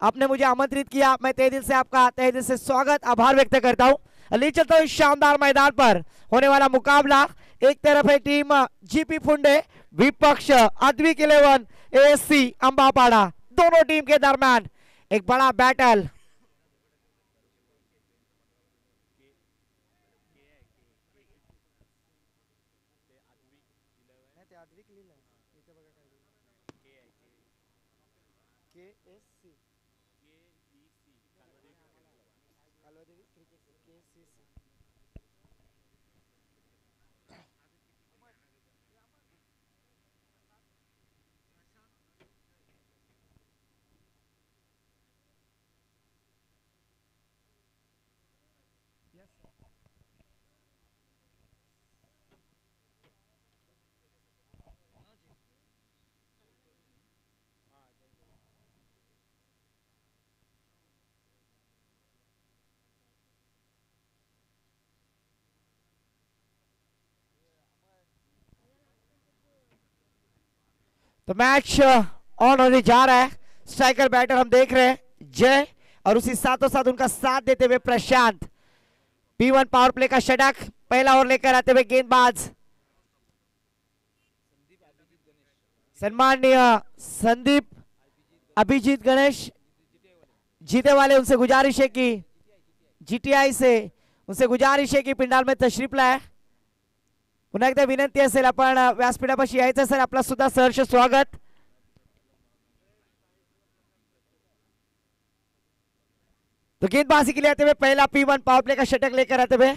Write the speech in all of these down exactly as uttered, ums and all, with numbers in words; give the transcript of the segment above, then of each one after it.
आपने मुझे आमंत्रित किया, मैं तहे दिल से आपका तहे दिल से स्वागत आभार व्यक्त करता हूं। ले चलता हूं शानदार मैदान पर होने वाला मुकाबला। एक तरफ है टीम जीपी फुंडे, विपक्ष अद्विक इलेवन एएससी अंबापाड़ा। दोनों टीम के दरमियान एक बड़ा बैटल। तो मैच ऑन होने जा रहा है। स्ट्राइकर बैटर हम देख रहे हैं जय, और उसी साथों साथ उनका साथ देते हुए Prashant. P one power play का षटक पहला ओवर लेकर आते हुए गेंदबाज सम्माननीय संदीप अभिजीत गणेश जीते वाले, उनसे गुजारिश है कि जीटीआई से उनसे गुजारिश है की पिंडाल में तशरीफ लाए। पुन्हा एकदा विनंती असेल, आपण व्यासपीठापाशी यायचं सर, आपला सुद्धा सहर्ष स्वागत। तो गेंदबाजी के लिए आते हुए पहला पी वन पावर प्ले का षटक लेकर आते हुए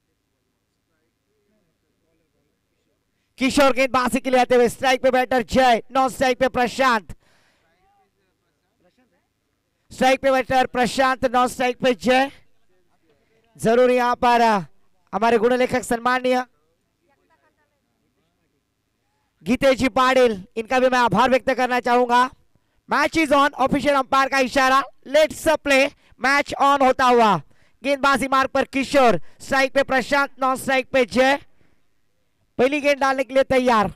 किशोर, गेंदबाजी के लिए आते हुए स्ट्राइक पे बैटर जय, नॉन स्ट्राइक पे प्रशांत। स्ट्राइक पे बैटर प्रशांत, नॉन स्ट्राइक पे जय। जरूर यहां पर हमारे गुण लेखक सम्माननीय गीतेजी पाटिल, इनका भी मैं आभार व्यक्त करना चाहूंगा। Match is on, official umpire का इशारा, लेट्स प्ले। मैच ऑन होता हुआ गेंदबाजी मार्ग पर किशोर, स्ट्राइक पे प्रशांत, नॉन स्ट्राइक पे जय। पहली गेंद डालने के लिए तैयार।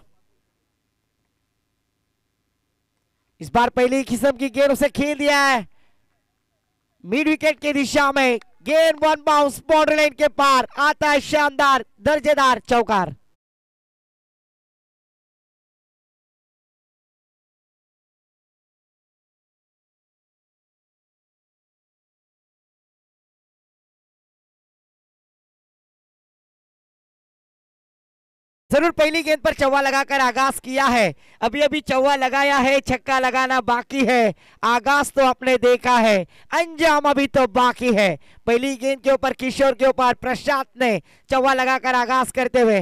इस बार पहली किस्म की गेंद उसे खेल दिया है मिड विकेट की दिशा में। गेंद वन बाउंस बाउंड्री लाइन के पार आता है, शानदार दर्जेदार चौकार। जरूर पहली गेंद पर चौवा लगाकर आगाज किया है। अभी अभी चौवा लगाया है, छक्का लगाना बाकी है। आगाज तो आपने देखा है, अंजाम अभी तो बाकी है। पहली गेंद के ऊपर किशोर के ऊपर प्रशांत ने चौवा लगाकर आगाज करते हुए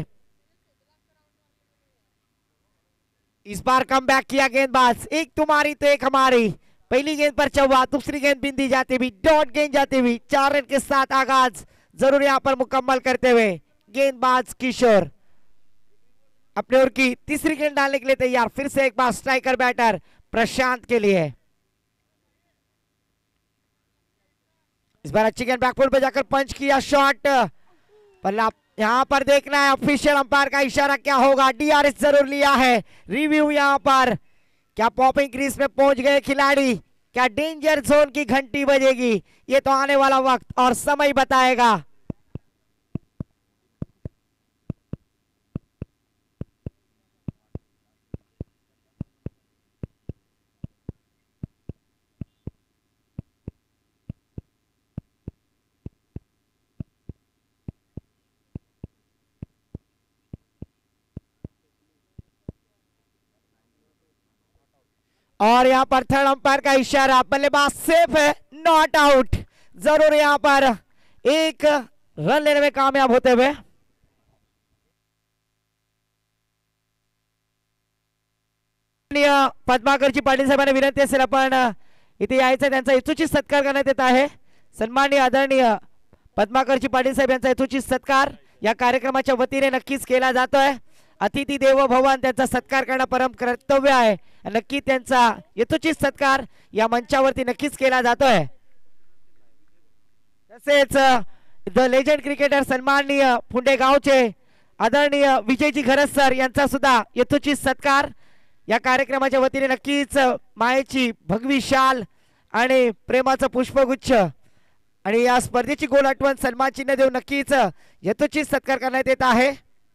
इस बार कम बैक किया गेंदबाज। एक तुम्हारी तो एक हमारी। पहली गेंद पर चौवा, दूसरी गेंद बिंदी जाती हुई, डॉट गेंद जाती हुई, चार रन के साथ आगाज जरूर यहां पर मुकम्मल करते हुए गेंदबाज किशोर अपने ओर की तीसरी गेंद डालने के लिए तैयार। फिर से एक बार स्ट्राइकर बैटर प्रशांत के लिए। इस बार अच्छी गेंद बैकफुट पे जाकर पंच किया शॉट, पर यहां पर देखना है ऑफिशियल अंपायर का इशारा क्या होगा। डीआरएस जरूर लिया है, रिव्यू यहां पर। क्या पॉपिंग क्रीज में पहुंच गए खिलाड़ी, क्या डेंजर जोन की घंटी बजेगी, ये तो आने वाला वक्त और समय बताएगा। और यहां पर थर्ड अंपायर का इशारा, बल्लेबाज सेफ है, नॉट आउट। जरूर यहां पर एक रन लेने में कामयाब होते हुए पद्माकरजी पाटील साहेबांना विनंती असेल, आपण इथे यायचं, त्यांचा यथोचित सत्कार करण्यात येत आहे। सन्माननीय आदरणीय पद्माकरजी पाटील साहेब यांचा यथोचित सत्कार या कार्यक्रमाच्या वतीने नक्कीच केला जातोय। अतिथी देवो भवन, त्यांचा सत्कार करणं परम कर्तव्य आहे। नक्की त्यांचा यथोचित सत्कार या मंचावरती नक्कीच केला जातोय। तसेच द लेजंड क्रिकेटर सन्माननीय फुंडे गावचे आदरणीय विजयजी घरत सर यांचा सुद्धा यथोचित सत्कार या कार्यक्रमाच्या वतीने नक्कीच मायेची भगवी शाल आणि प्रेमाचं पुष्पगुच्छ आणि या स्पर्धेची गोल आठवण सन्मान चिन्ह देऊन नक्कीच यथोचित सत्कार करण्यात येत आहे.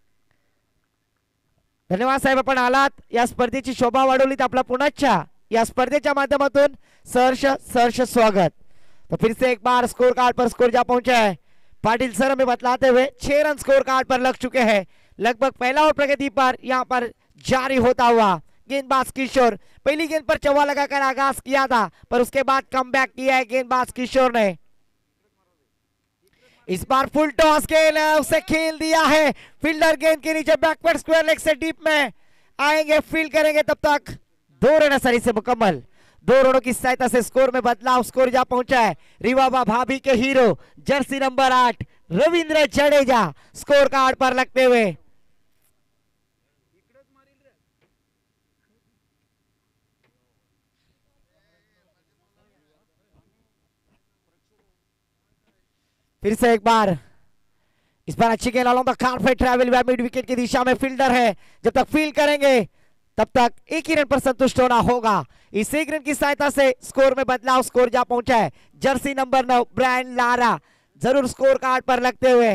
धन्यवाद साहेब, आपण आलात, या स्पर्धेची शोभा वाढवलीत. आपला पुनश्चा या स्पर्धेच्या माध्यमातून सहर्ष सहर्ष स्वागत. तो फिर से एक बार स्कोर कार्ड पर स्कोर जा पहुंचा है. पाटिल सर हमें बतलाते हुए छह रन स्कोर कार्ड पर लग चुके हैं. लगभग पहला ओवर प्रगति पर यहाँ पर जारी होता हुआ. गेंदबाज किशोर पहली गेंद पर चौवा लगाकर आगाज किया था, पर उसके बाद कमबैक किया है गेंदबाज किशोर ने. इस बार फुल टॉस गेंद उसे खेल दिया है. फील्डर गेंद के नीचे बैकवर्ड स्क्वायर लेग से डीप में आएंगे, फील्ड करेंगे. तब तक दो रन आसानी से मुकम्मल. दो रनों की सहायता से स्कोर में बदलाव. स्कोर जा पहुंचा है रिवाबा भाभी के हीरो जर्सी नंबर आठ रविंद्र जडेजा स्कोर कार्ड पर लगते हुए. फिर से एक बार इस बार अच्छी गेंद अलोंग द कार्पेट ट्रैवल हुआ मिड विकेट की दिशा में. फील्डर है, जब तक फील्ड करेंगे तब तक एक ही रन पर संतुष्ट होना होगा. इस एक रन की सहायता से स्कोर में बदलाव. स्कोर जा पहुंचा है जर्सी नंबर नौ ब्रायन लारा जरूर स्कोर कार्ड पर लगते हुए.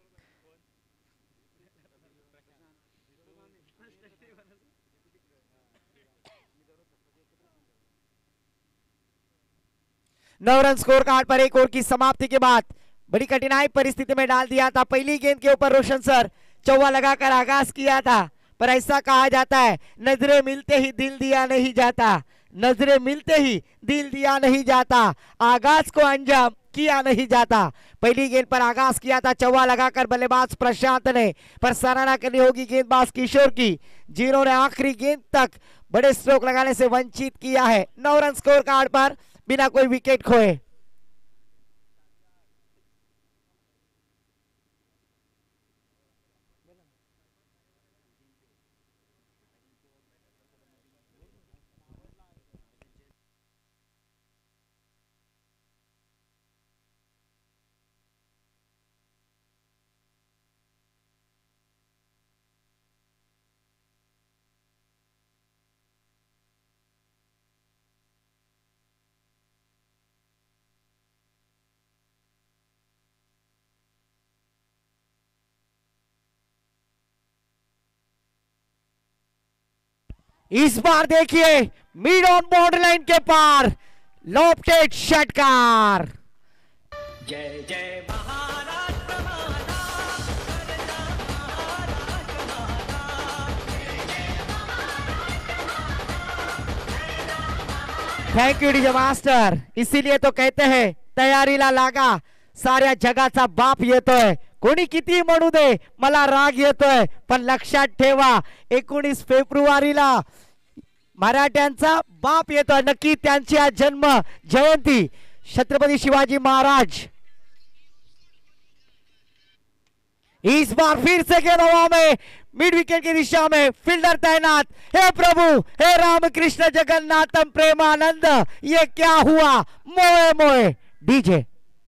नौ रन स्कोर कार्ड पर एक ओवर की समाप्ति के बाद बड़ी कठिनाई परिस्थिति में डाल दिया था. पहली गेंद के ऊपर रोशन सर चौवा लगाकर आगाज किया था, पर ऐसा कहा जाता है नजरें मिलते ही दिल दिया नहीं जाता. नजरें मिलते ही दिल दिया नहीं जाता, आगाज को अंजाम किया नहीं जाता. पहली गेंद पर आगाज किया था चौवा लगाकर बल्लेबाज प्रशांत ने, पर सराहना करनी होगी गेंदबाज किशोर की, जिन्होंने आखिरी गेंद तक बड़े स्ट्रोक लगाने से वंचित किया है. नौ रन स्कोर कार्ड पर बिना कोई विकेट खोए. इस बार देखिए मिड ऑन बॉर्डर लाइन के पार लॉफ्टेड षटकार. जय जय Maharashtra thank you DJ master. इसीलिए तो कहते हैं तयारीला लागा, साऱ्या जगाचा बाप येतोय. कोणी किती म्हणू दे मला राग येतोय, पण लक्षात ठेवा एकोणीस फेब्रुवारीला मराठ्यांचा बाप येतोय. नक्की त्यांची आज जन्म जयंती छत्रपति शिवाजी महाराज. इस बार फिर से गेंद हवा में मिड विकेट की दिशा में, फील्डर तैनात. हे प्रभु हे रामकृष्ण जगन्नाथम प्रेमानंद, ये क्या हुआ? मोए मोए डीजे.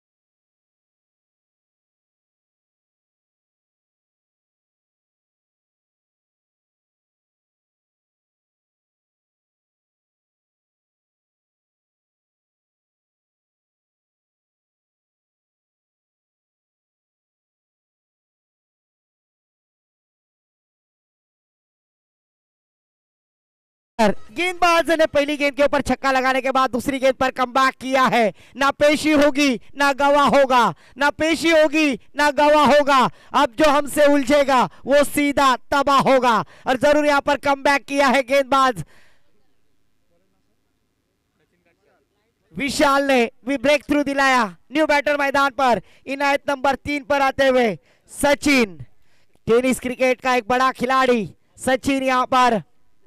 गेंदबाज ने पहली गेंद के ऊपर छक्का लगाने के बाद दूसरी गेंद पर कमबैक किया है. ना पेशी होगी ना गवा होगा, ना पेशी होगी ना गवा होगा. अब जो हमसे उलझेगा वो सीधा तबाह होगा. और जरूर यहां पर कमबैक किया है गेंदबाज विशाल ने भी ब्रेक थ्रू दिलाया. न्यू बैटर मैदान पर इनायत नंबर तीन पर आते हुए सचिन, टेनिस क्रिकेट का एक बड़ा खिलाड़ी सचिन यहां पर.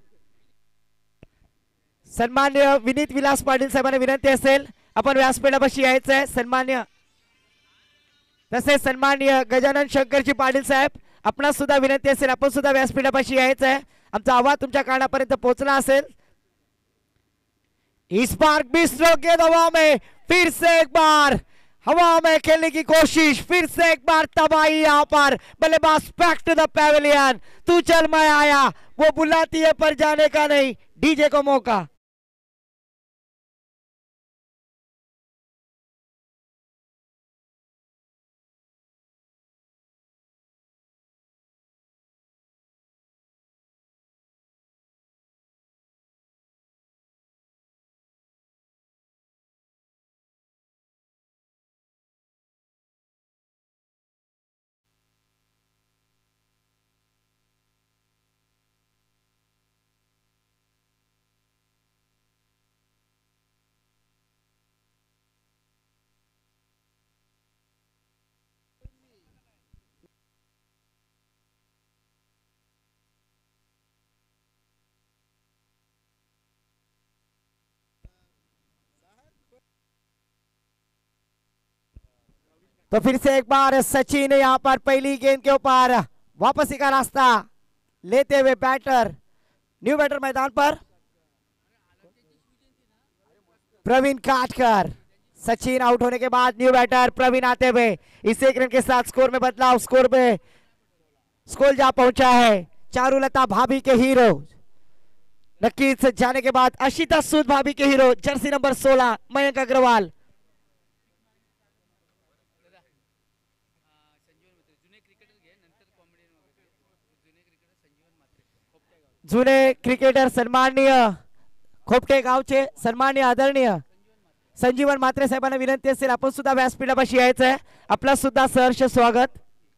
सन्मान्य विनीत विलास पाटील साहेबांना विनंती असेल आपण व्यासपीठापाशी यायचं आहे. सन्मान्य तसेच सन्मान्य गजानन शंकरजी पाटील साहेब आपणास सुद्धा विनंती असेल आपण सुद्धा व्यासपीठापाशी यायचं आहे. आमचा आवाज तुमच्या कानापर्यंत पोहोचला असेल. इस बार बीस गेंद हवा में, फिर से एक बार हवा में खेलने की कोशिश, फिर से एक बार तबाही यहां पर. बल्लेबाज बैक टू द पैवेलियन. तू चल मैं आया, वो बुलाती है पर जाने का नहीं. डीजे को मौका. तो फिर से एक बार सचिन यहाँ पर पहली गेंद के ऊपर वापसी का रास्ता लेते हुए बैटर, न्यू बैटर मैदान पर प्रवीण काटकर। सचिन आउट होने के बाद न्यू बैटर प्रवीण आते हुए इस एक रन के साथ स्कोर में बदलाव, स्कोर में स्कोर जा पहुंचा है चारुलता भाभी के हीरो नक्की से जाने के बाद अशिता सूद भाभी के हीरो जर्सी नंबर सोलह मयंक अग्रवाल। जुने क्रिकेटर सन्माननीय खोपटे गावचे सन्माननीय आदरणीय संजीवन म्हात्रे साहेबांना विनंती असेल आपण सुद्धा व्यासपीठापाशी यायचं आहे, आपला सुद्धा सहर्ष स्वागत।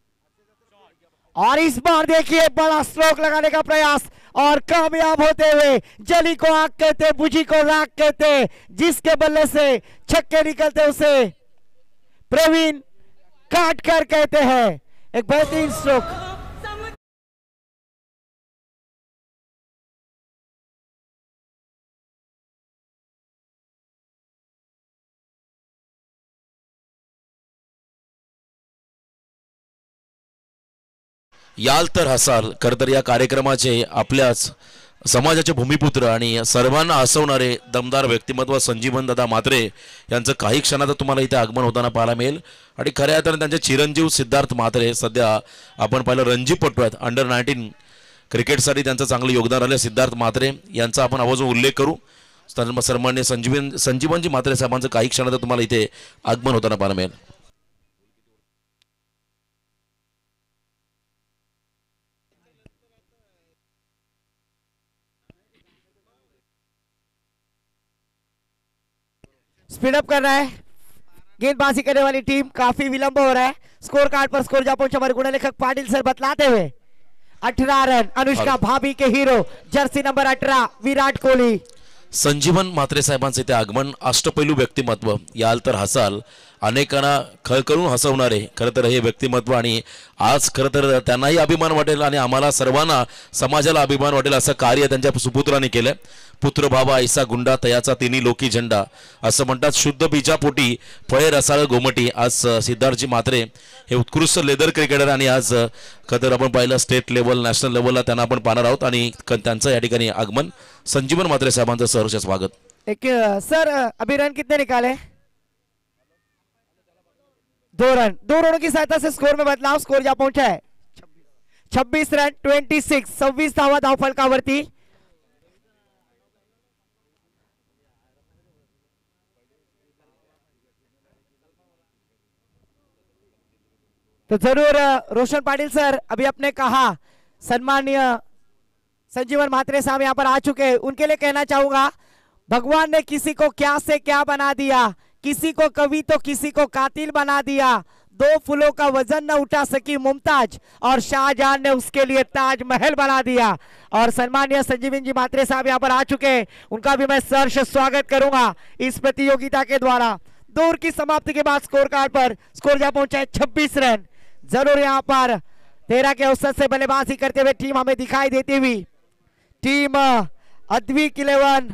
और इस बार देखिए बड़ा स्ट्रोक लगाने का प्रयास और कामयाब होते हुए जली को आग कहते, बुझी को राख कहते, जिसके बल्ले से छक्के निकलते उसे प्रवीण काटकर कहते हैं। एक बेहतरीन स्ट्रोक। याल तर हसाल खरं तर या कार्यक्रमाचे आपल्याच समाजाचे भूमिपुत्र आणि सर्वांना हसवणारे दमदार व्यक्तिमत्व संजीवन दादा म्हात्रे यांचं काही क्षणात तुम्हाला इथे आगमन होताना पाहायला मिळेल। आणि खऱ्या अर्थाने त्यांचे चिरंजीव सिद्धार्थ म्हात्रे सध्या आपण पाहिलं रणजीपटू आहेत, अंडर नाईन्टीन क्रिकेटसाठी त्यांचं चांगलं योगदान राहिलं सिद्धार्थ म्हात्रे यांचा आपण आवर्जून उल्लेख करू। सन्माननीय संजीवन संजीवनजी म्हात्रे साहेबांचं काही क्षणात तुम्हाला इथे आगमन होताना पाहायला मिळेल। स्पीड अप कर रहा है गेंदबाजी करने वाली टीम, काफी विलंब हो रहा है। स्कोर कार्ड पर स्कोर जा पहुंचा हमारे गुणलेखक पाटिल सर बतलाते हुए अठारह रन अनुष्का भाभी के हीरो जर्सी नंबर अठारह विराट कोहली। संजीवन म्हात्रे साहेबांचे ते आगमन अष्टपैलू व्यक्तिमत्व याल तर हसाल अनेकांना खळखळून हसवणारे खरं तर हे व्यक्तिमत्व आणि आज खरं तर त्यांनाही अभिमान वाटेल आणि आम्हाला सर्वांना समाजाला अभिमान वाटेल असं कार्य त्यांच्या सुपुत्रांनी केलं। पुत्र भावा ऐसा गुंडा तयाचा तिन्ही लोकी झेंडा असं म्हणतात, शुद्ध बीजापोटी फळे रसाळ गोमटी। आज सिद्धार्थजी म्हात्रे हे उत्कृष्ट लेदर क्रिकेटर आणि आज खरं तर आपण पाहिलं स्टेट लेवल नॅशनल लेवलला त्यांना आपण पाहणार आहोत आणि त्यांचं या ठिकाणी आगमन संजीवन म्हात्रे साहेबांचं सहर्ष स्वागत। एक सर अभी रन कितने निकाले? दो रन, दो रनों की सहायता से स्कोर में बदलाव, स्कोर जा पहुंचा है छब्बीस रन छब्बीस सव्वीस धावा धावफलकावरती। तो जरूर रोशन पाटिल सर अभी आपने कहा सम्माननीय संजीवन म्हात्रे साहब यहाँ पर आ चुके हैं, उनके लिए कहना चाहूंगा भगवान ने किसी को क्या से क्या बना दिया, किसी को कवि तो किसी को कातिल बना दिया। दो फूलों का वजन न उठा सकी मुमताज और शाहजहां ने उसके लिए ताजमहल बना दिया। और सम्माननीय संजीवन जी म्हात्रे साहब यहाँ पर आ चुके हैं, उनका भी मैं सहर्ष स्वागत करूंगा इस प्रतियोगिता के द्वारा। दौर की समाप्ति के बाद स्कोर कार्ड पर स्कोर जा पहुंचा है छब्बीस रन। जरूर यहाँ पर तेरह के औसत से बल्लेबाजी करते हुए टीम हमें दिखाई देती हुई team Advik eleven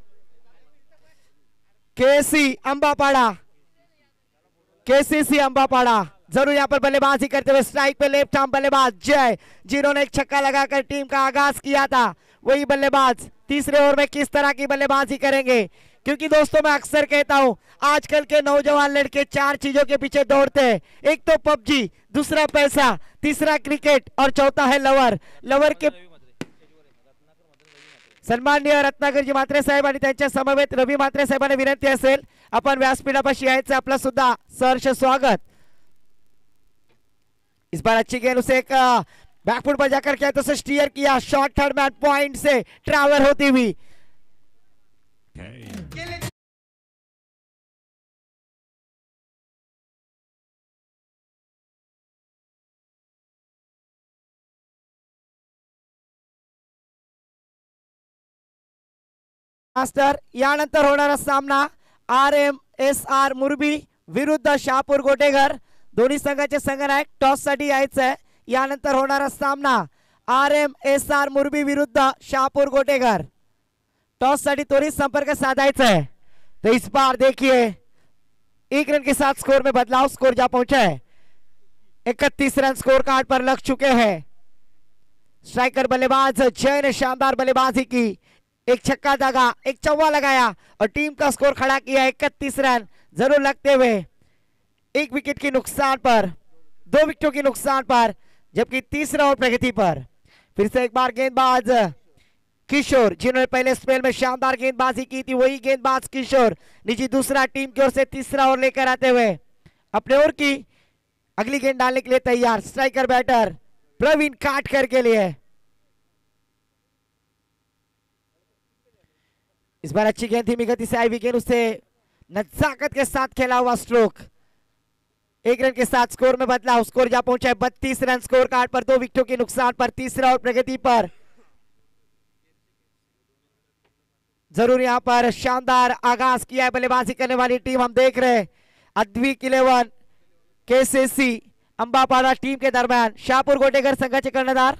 KC Ambapada KCC Ambapada जरूर यहाँ पर बल्लेबाजी करते हुए स्ट्राइक पे लेफ्ट आर्म बल्लेबाज जय, जिन्होंने एक छक्का लगाकर टीम का आगाज किया था, वही बल्लेबाज तीसरे ओवर में किस तरह की बल्लेबाजी करेंगे। क्योंकि दोस्तों मैं अक्सर कहता हूं आजकल के नौजवान लड़के चार चीजों के पीछे दौड़ते हैं, एक तो पबजी, दूसरा पैसा, तीसरा क्रिकेट और चौथा है लवर। लवर के सन्माननीय रत्नाकरजी म्हात्रे साहेब आणि त्यांच्या समवेत रवी म्हात्रे साहेबांना विनंती असेल आपण व्यासपीठापाशी यायचं, आपलं सुद्धा सहर्ष स्वागत। इस बार अच्छी गेंद उसे एक बैकफुट पर जाकर किया तो उसे स्टीयर किया, शॉर्ट थर्ड मैन पॉइंट से ट्रैवल होती हुई मास्टर। यानंतर होणारा सामना R M S R Murbi विरुद्ध शहापूर गोटेघर, दोन्ही संघाचे संघनायक टॉस साठी यायचं आहे। यानंतर होणारा सामना R M S R Murbi विरुद्ध शहापूर गोटेघर, टॉस साठी त्वरित संपर्क साधायचा है। तो इस बार देखिए एक रन के साथ स्कोर में बदलाव, स्कोर जा पहुंचा है इकतीस रन स्कोर कार्ड पर लग चुके हैं। स्ट्राइकर बल्लेबाज जय ने शानदार बल्लेबाजी की, एक छक्का दागा, एक चौवा लगाया और टीम का स्कोर खड़ा किया इकतीस रन जरूर लगते हुए एक विकेट के नुकसान पर, दो विकेटों के नुकसान पर, जबकि तीसरा और प्रगति पर। फिर से एक बार गेंदबाज किशोर जिन्होंने पहले स्पेल में शानदार गेंदबाजी की थी, वही गेंदबाज किशोर निजी दूसरा टीम की ओर से तीसरा ओवर लेकर आते हुए अपने ओर की अगली गेंद डालने के लिए तैयार। स्ट्राइकर बैटर प्रवीण काटकर के लिए इस बार अच्छी गेंद थी, गति से आई हुई गेंद, उससे नजाकत के साथ खेला हुआ स्ट्रोक। एक रन के साथ स्कोर में बदलाव, स्कोर जा पहुंचा है बत्तीस रन स्कोर कार्ड पर, दो विकेटों के नुकसान पर, तीसरा और प्रगति पर। जरूर यहां पर शानदार आगाज किया है बल्लेबाजी करने वाली टीम। हम देख रहे हैं Advik eleven KCC Ambapada team के दरमियान शाहपुर गोटेगर संघाचे कर्णधार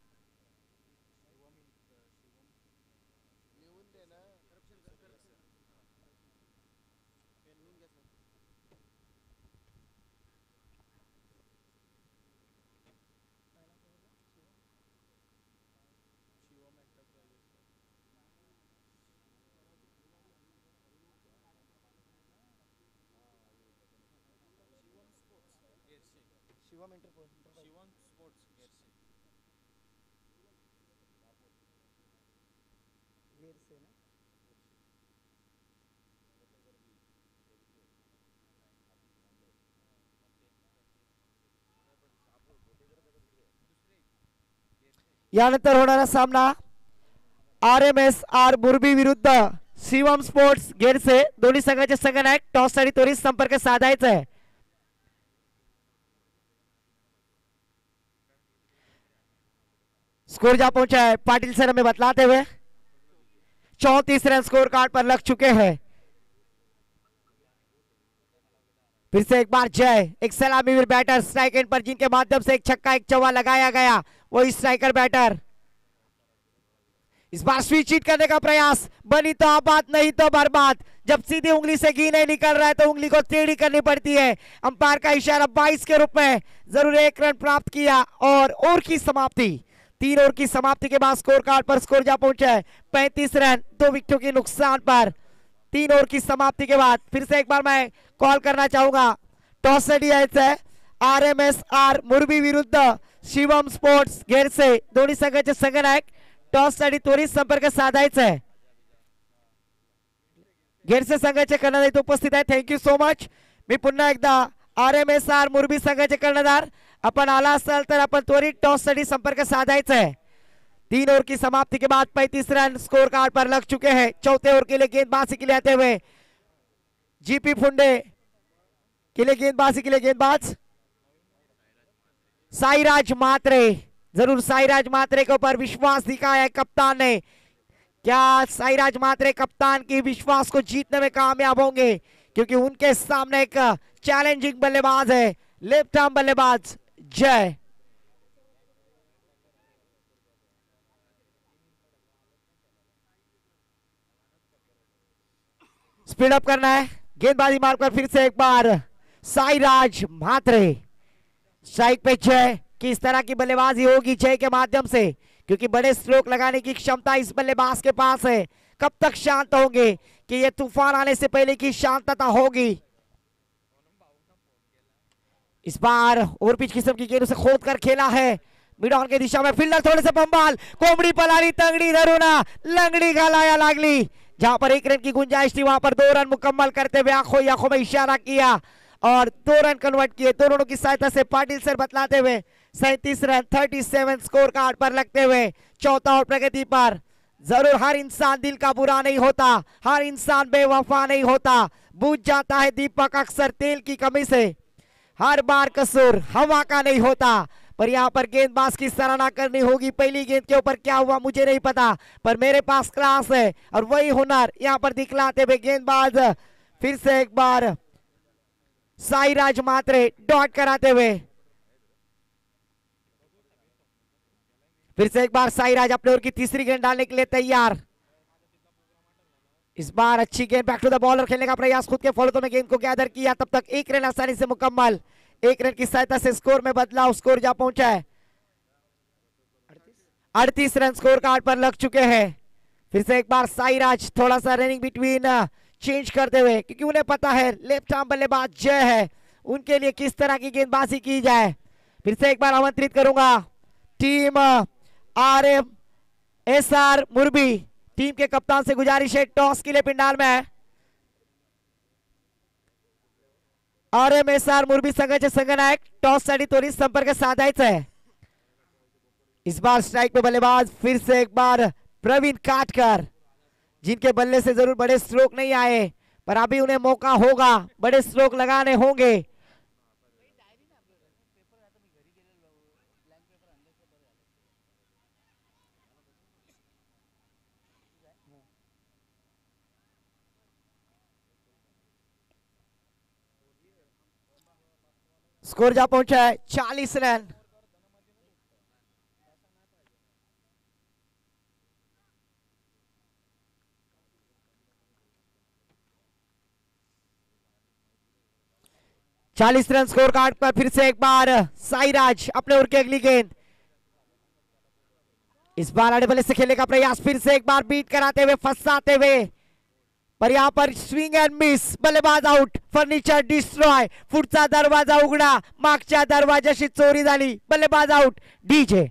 यानंतर होणारा सामना R M S R Murbi विरुद्ध शिवम स्पोर्ट्स गेरसे, दोन्ही संघाचे संघनायक टॉस साठी त्वरित संपर्क साधायचा आहे। स्कोर जा पहुंचा है पाटिल सर हमें बतलाते हुए चौंतीस रन स्कोर कार्ड पर लग चुके हैं। फिर से एक बार जय, एक सलामी वीर बैटर स्ट्राइक एंड पर जिनके माध्यम से एक छक्का एक चौवा लगाया गया, वही स्ट्राइकर बैटर। इस बार स्विच हिट करने का प्रयास, बनी तो आबाद नहीं तो बर्बाद। जब सीधी उंगली से घी नहीं निकल रहा है तो उंगली को टेढ़ी करनी पड़ती है। अंपायर का इशारा बाईस के रूप में, जरूर एक रन प्राप्त किया और ओवर की समाप्ति, तीन ओवर की समाप्ति के बाद स्कोर कार्ड पर स्कोर जा पहुंचा है पैंतीस रन, दो विकेटों के नुकसान पर। तीन ओवर की समाप्ति के बाद फिर से एक बार मैं कॉल करना चाहूंगा, टॉस रेडी है R M S R Murbi विरुद्ध शिवम स्पोर्ट्स गेरसे, दोन्ही संघाचे संघनायक टॉस साठी त्वरित संपर्क साधायचा आहे। गेरसे संघाचे कर्णधार इथे उपस्थित आहे, थँक्यू सो मच। मी पुन्हा एकदा R M S R Murbi संघाचे कर्णधार, आपण आला असाल तर आपण त्वरित टॉस साठी संपर्क साधायचा है। तीन ओवर की समाप्ति के बाद पैंतीस रन स्कोर कार्ड पर लग चुके हैं। चौथे ओवर के लिए गेंदबाजी के लिए आते हुए जीपी फुंडे के लिए गेंदबाजी के लिए गेंदबाज साईराज मात्रे, जरूर साईराज मात्रे के ऊपर विश्वास दिखाया है कप्तान ने। क्या साईराज मात्रे कप्तान की विश्वास को जीतने में कामयाब होंगे, क्योंकि उनके सामने एक चैलेंजिंग बल्लेबाज है, लेफ्ट आर्म बल्लेबाज जय। स्पीड अप करना है, गेंदबाजी मारकर फिर से एक बार साईराज मात्रे। स्ट्राइक पे जय, किस तरह की बल्लेबाजी होगी जय के माध्यम से, क्योंकि बड़े स्ट्रोक लगाने की क्षमता इस बल्लेबाज के पास है। कब तक शांत होंगे कि ये तूफान आने से पहले की शांतता होगी। इस बार ओवर पिच किस्म की गेंद उसे खोद कर खेला है मिड ऑन के दिशा में, फील्डर थोड़े से बंबाल, कोंबडी पलाली तंगड़ी धरूना लंगड़ी घालाया लागली। जहां पर एक रन की गुंजाइश थी वहां पर दो रन मुकम्मल करते हुए आंखों आंखों में इशारा किया और दो रन कन्वर्ट किए। दो रनों की सहायता से पाटिल सर बतलाते हुए सैंतीस रन सैंतीस स्कोर कार्ड पर लगते हुए चौथा और प्रगति पर। जरूर हर इंसान दिल का बुरा नहीं होता, हर इंसान बेवफा नहीं होता, बुझ जाता है दीपक अक्सर तेल की कमी से। हर बार कसूर हवा का नहीं होता, पर यहाँ पर गेंदबाज की सराहना करनी होगी। पहली गेंद के ऊपर क्या हुआ मुझे नहीं पता, पर मेरे पास क्लास है और वही हुनर यहाँ पर दिखलाते हुए गेंदबाज फिर से एक बार साईराज मात्रे डॉट कराते हुए फिर से एक बार साईराज अपने ओर की तीसरी गेंद डालने के लिए तैयार। इस बार अच्छी गेंद बैक टू द बॉलर खेलने का प्रयास, खुद के फॉलो में गेंद को गैदर किया, तब तक एक रन आसानी से मुकम्मल। एक रन की सहायता से स्कोर में बदलाव, स्कोर जा पहुंचा है अड़तीस रन स्कोर कार्ड पर लग चुके हैं। फिर से एक बार साईराज थोड़ा सा रनिंग बिटवीन चेंज करते हुए, क्योंकि उन्हें पता है लेफ्ट आर्म बल्लेबाज जय है, उनके लिए किस तरह की गेंदबाजी की जाए। फिर से एक बार आमंत्रित करूंगा team R M S R Murbi team के कप्तान से गुजारिश है टॉस के लिए पिंडाल में है। R M S R Murbi संघाचे संघनायक टॉस साठी त्वरित संपर्क साधायचा है। इस बार स्ट्राइक पे बल्लेबाज फिर से एक बार प्रवीण काटकर, जिनके बल्ले से जरूर बड़े स्ट्रोक नहीं आए, पर अभी उन्हें मौका होगा, बड़े स्ट्रोक लगाने होंगे। स्कोर जा पहुंचा है चालीस रन। चालीस रन स्कोर कार्ड पर फिर से एक बार साईराज अपने ओर की अगली गेंद, इस बार आड़े बल्ले से खेलने का प्रयास, फिर से एक बार बीट कराते हुए फंसाते हुए, पर यहां पर स्विंग एंड मिस, बल्लेबाज आउट, फर्निचर डिस्ट्रॉय, पुढचा दरवाजा उघडा, मागच्या दरवाजाशी चोरी झाली, बल्लेबाज आउट, डीजे।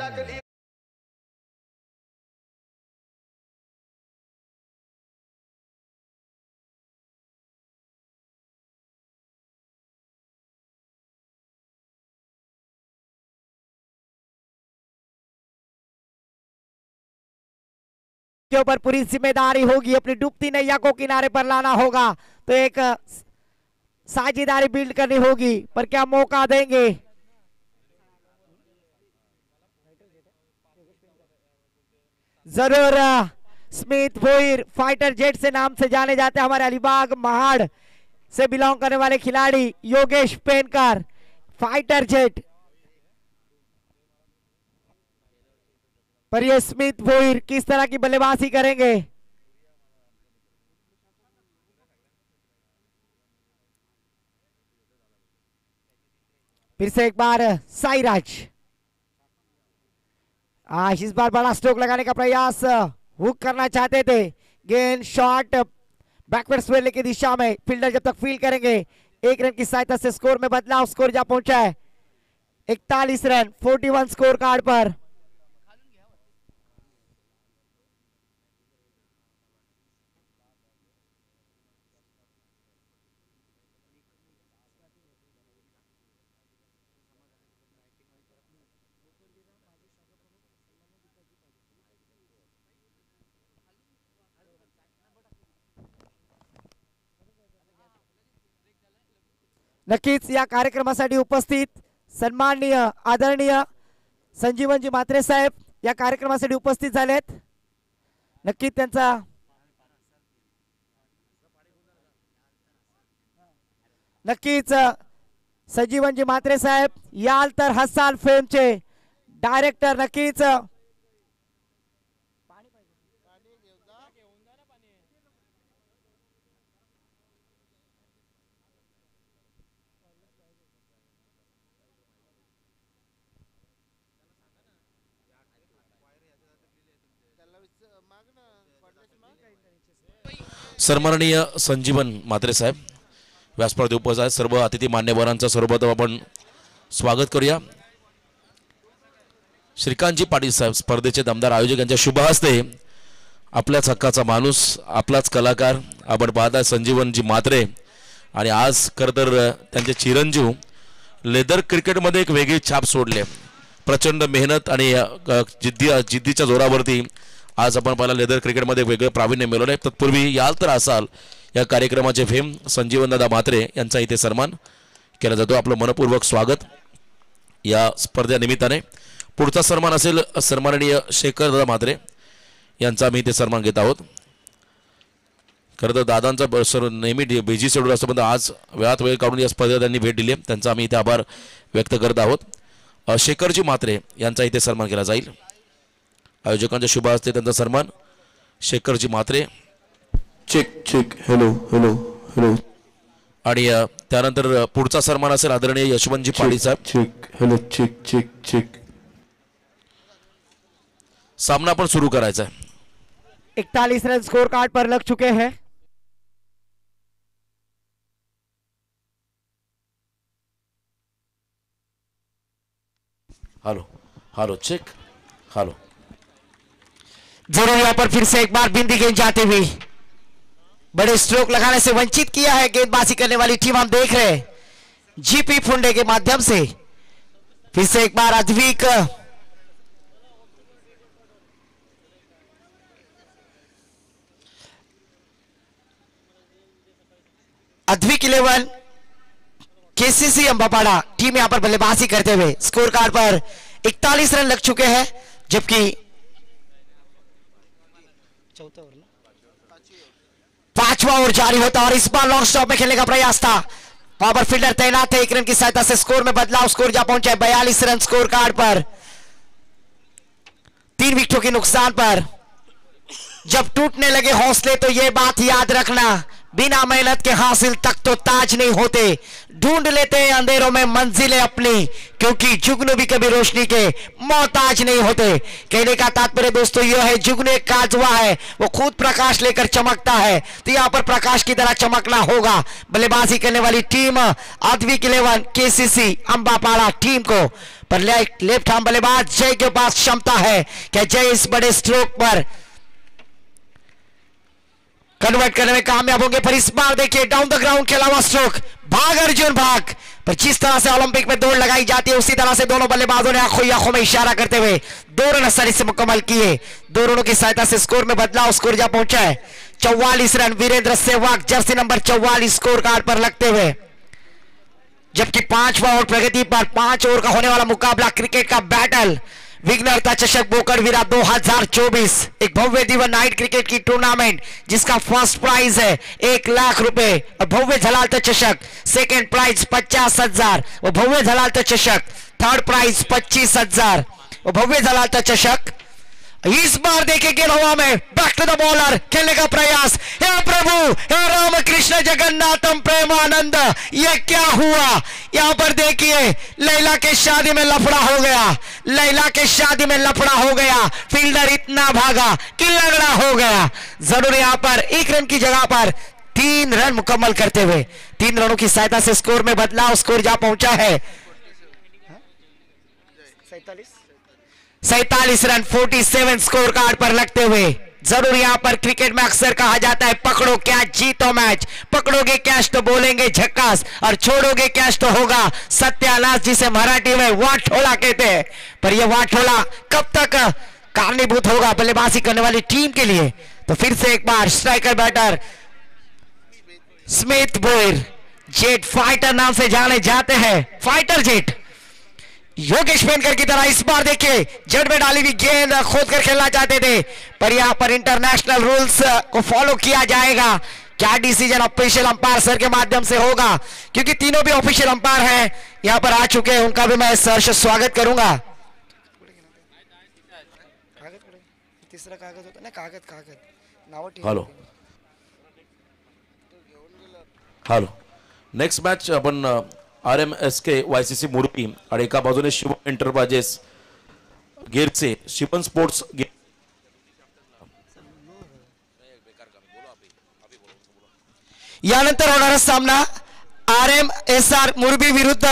के ऊपर पूरी जिम्मेदारी होगी, अपनी डूबती नैया को किनारे पर लाना होगा, तो एक साझेदारी बिल्ड करनी होगी, पर क्या मौका देंगे? जरूर स्मिथ भोईर फाइटर जेट से नाम से जाने जाते हैं, हमारे अलीबाग महाड़ से बिलोंग करने वाले खिलाड़ी योगेश पेनकर, फाइटर जेट। पर ये स्मिथ भोईर किस तरह की बल्लेबाजी करेंगे? फिर से एक बार साईराज, आज इस बार बड़ा स्ट्रोक लगाने का प्रयास, हुक करना चाहते थे, गेंद शॉट बैकवर्ड स्वेले की दिशा में, फील्डर जब तक फील्ड करेंगे, एक रन की सहायता से स्कोर में बदलाव, स्कोर जा पहुंचा है इकतालीस रन, इकतालीस स्कोर कार्ड पर। नक्कीच या कार्यक्रमासाठी उपस्थित सन्माननीय आदरणीय संजीवनजी म्हात्रे साहेब या कार्यक्रमासाठी उपस्थित झालेत। नक्कीच त्यांचा नक्कीच संजीवनजी म्हात्रे साहेब याल तर हसाल फिल्मचे डायरेक्टर, नक्कीच सन्माननीय संजीवन म्हात्रे साहेब व्यासपीठावर उपस्थित आहेत। सर्व अतिथी मान्यवरांचं सर्वप्रथम आपण स्वागत करूया। श्रीकांतजी पाटील साहेब स्पर्धेचे दमदार आयोजक यांच्या शुभ हस्ते आपल्याच हक्काचा माणूस, आपलाच कलाकार आपण पाहताय संजीवनजी म्हात्रे, आणि आज खरं तर त्यांचे चिरंजीव लेदर क्रिकेटमध्ये एक वेगळी छाप सोडले, प्रचंड मेहनत आणि जिद्दी जिद्दीच्या जोरावरती आज आपण पाहिला लेदर क्रिकेटमध्ये वेगळं प्रावीण्य मिळवलं आहे। तत्पूर्वी याल तर असाल या कार्यक्रमाचे फेम संजीवनदादा म्हात्रे यांचा इथे सन्मान केला जातो। आपलं मनपूर्वक स्वागत या स्पर्धेनिमित्ताने। पुढचा सन्मान असेल सन्माननीय शेखरदादा म्हात्रे यांचा आम्ही इथे सन्मान घेत आहोत। खरं तर दादांचा सर नेहमी बिझी शेड्यूल असतो, पण आज वेळात वेळ काढून या स्पर्धेत त्यांनी भेट दिली, त्यांचा आम्ही इथे आभार व्यक्त करत आहोत। शेखरजी म्हात्रे यांचा इथे सन्मान केला जाईल। आयोजकांच्या शुभ हस्ते त्यांचा सन्मान Shekharji Mhatre check check hello hello hello आणि अ, त्यानंतर अ, पुढचा सन्मान असेल आदरणीय यशवंतजी पाडी साहेब. Check hello check check check सामना पण सुरू करायचा आहे. इकतालीस रन स्कोर कार्ड पर लग चुके हैं. Hello hello check hello. जरूर यहाँ पर फिर से एक बार बिंदी गेंद जाते हुए बड़े स्ट्रोक लगाने से वंचित किया है गेंदबाजी करने वाली टीम. हम देख रहे हैं जीपी फुंडे के माध्यम से. फिर से एक बार Advik Advik eleven KCC Ambapada team यहां पर बल्लेबाजी करते हुए स्कोर कार्ड पर इकतालीस रन लग चुके हैं. जबकि पांचवा ओवर जारी होता और इस बार लॉन्ग स्टॉप में खेलने का प्रयास था. वहां पर फील्डर तैनात थे. एक रन की सहायता से स्कोर में बदलाव. स्कोर जा पहुंचा है बयालीस रन स्कोर कार्ड पर. तीन विकेटों के नुकसान पर जब टूटने लगे हौसले तो यह बात याद रखना, बिना मेहनत के हासिल तक तो ताज नहीं होते. ढूंढ लेते हैं अंधेरों में मंजिलें अपनी, क्योंकि जुगनू भी कभी रोशनी के मोहताज नहीं होते. कहने का तात्पर्य दोस्तों यह है, जुगनू एक काजवा है, वो खुद प्रकाश लेकर चमकता है, तो यहां पर प्रकाश की तरह चमकना होगा. बल्लेबाजी करने वाली team Advik eleven KCC Ambapada team को. पर लेफ्ट आर्म बल्लेबाज जय के पास क्षमता है कि जय इस बड़े स्ट्रोक पर कन्वर्ट करने में कामयाब होंगे. पर इस बार देखिए डाउन द ग्राउंड के अलावा स्ट्रोक, भाग अर्जुन भाग. पर जिस तरह से ओलंपिक में दौड़ लगाई जाती है उसी तरह से दोनों बल्लेबाजों ने आंखों आंखों में इशारा करते हुए दो रन आसानी से मुकम्मल किए. दो रनों की सहायता से स्कोर में बदलाव. स्कोर जा पहुंचा है चौवालीस run. Virender Sehwag jersey number चौवालीस स्कोर कार्ड पर लगते हुए. जबकि पांचवा ओवर प्रगति पर पांच ओवर का होने वाला मुकाबला क्रिकेट का बैटल विघ्नहर्ता चषक बोकरवीरा दो हज़ार चौबीस, एक भव्य दिव्य नाइट क्रिकेट की टूर्नामेंट जिसका फर्स्ट प्राइज है एक लाख रुपए और भव्य झलालता चषक सेकंड प्राइज पचास हजार और भव्य झलालता चषक थर्ड प्राइज पच्चीस हजार और भव्य झलालता चषक. इस बार देखे गेंद हवा में, बैक टू द बॉलर, खेलने का प्रयास. हे प्रभु, हे रामकृष्ण जगन्नाथम प्रेमानंद, ये क्या हुआ? यहां पर देखिए लैला के शादी में लफड़ा हो गया. लैला के शादी में लफड़ा हो गया. फील्डर इतना भागा कि लगड़ा हो गया. जरूर यहां पर एक रन की जगह पर तीन रन मुकम्मल करते हुए तीन रनों की सहायता से स्कोर में बदलाव. स्कोर जा पहुंचा है सैतालीस रन. सैंतालीस स्कोर कार्ड पर लगते हुए. जरूर यहां पर क्रिकेट में अक्सर कहा जाता है पकड़ो कैच जीतो मैच. पकड़ोगे कैच तो बोलेंगे झक्कास और छोड़ोगे कैच तो होगा सत्यानाश, जिसे मराठी में वाटोला कहते हैं. पर यह वाटोला कब तक कारणीभूत होगा बल्लेबाजी करने वाली टीम के लिए? तो फिर से एक बार striker batter Smith Boyer, jet fighter नाम से जाने जाते हैं, फाइटर जेट योगेश पेनकर की तरह. इस बार देखिए जड़ में डाली हुई गेंद खोद कर खेलना चाहते थे, पर यहां पर इंटरनेशनल रूल्स को फॉलो किया जाएगा. क्या डिसीजन ऑफिशियल अंपायर सर के माध्यम से होगा, क्योंकि तीनों भी ऑफिशियल अंपायर हैं यहां पर आ चुके हैं. उनका भी मैं सहर्ष स्वागत करूंगा. तीसरा कागज होता ना, कागज कागज. Hello hello. नेक्स्ट मॅच आपण R M S K Y C C Murbi आणि एका बाजूने शिव एंटरप्राइजेस गेरचे शिवन स्पोर्ट्स गे यानंतर होणारा सामना R M S R Murbi विरुद्ध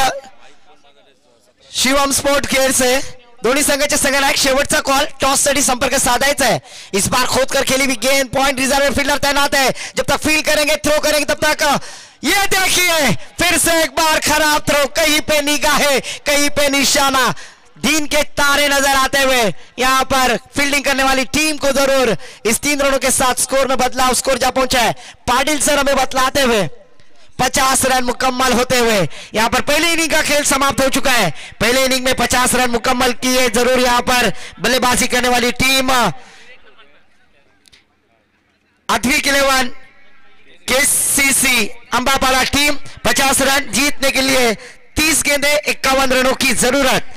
शिवम स्पोर्ट गेअर्स. दोन्ही संघाचे संघनायक शेवटचा कॉल टॉस साठी संपर्क साधायचा है. इस बार खोद कर खेली हुई गेंद, पॉइंट रिजर्व फील्डर तैनात है. जब तक फील्ड करेंगे थ्रो करेंगे तब तक ये देखिए फिर से एक बार खराब थ्रो. कहीं पे निगाहें कहीं पे निशाना, दिन के तारे नजर आते हुए यहां पर फील्डिंग करने वाली टीम को जरूर इस तीन रनों के साथ स्कोर में बदलाव. स्कोर जा पहुंचा है पाटिल सर हमें बतलाते हुए पचास रन मुकम्मल होते हुए. यहां पर पहले इनिंग का खेल समाप्त हो चुका है. पहले इनिंग में पचास रन मुकम्मल किए. जरूर यहां पर बल्लेबाजी करने वाली team Advik eleven KCC Ambapada team पचास रन जीतने के लिए तीस गेंदे इक्यावन रनों की जरूरत.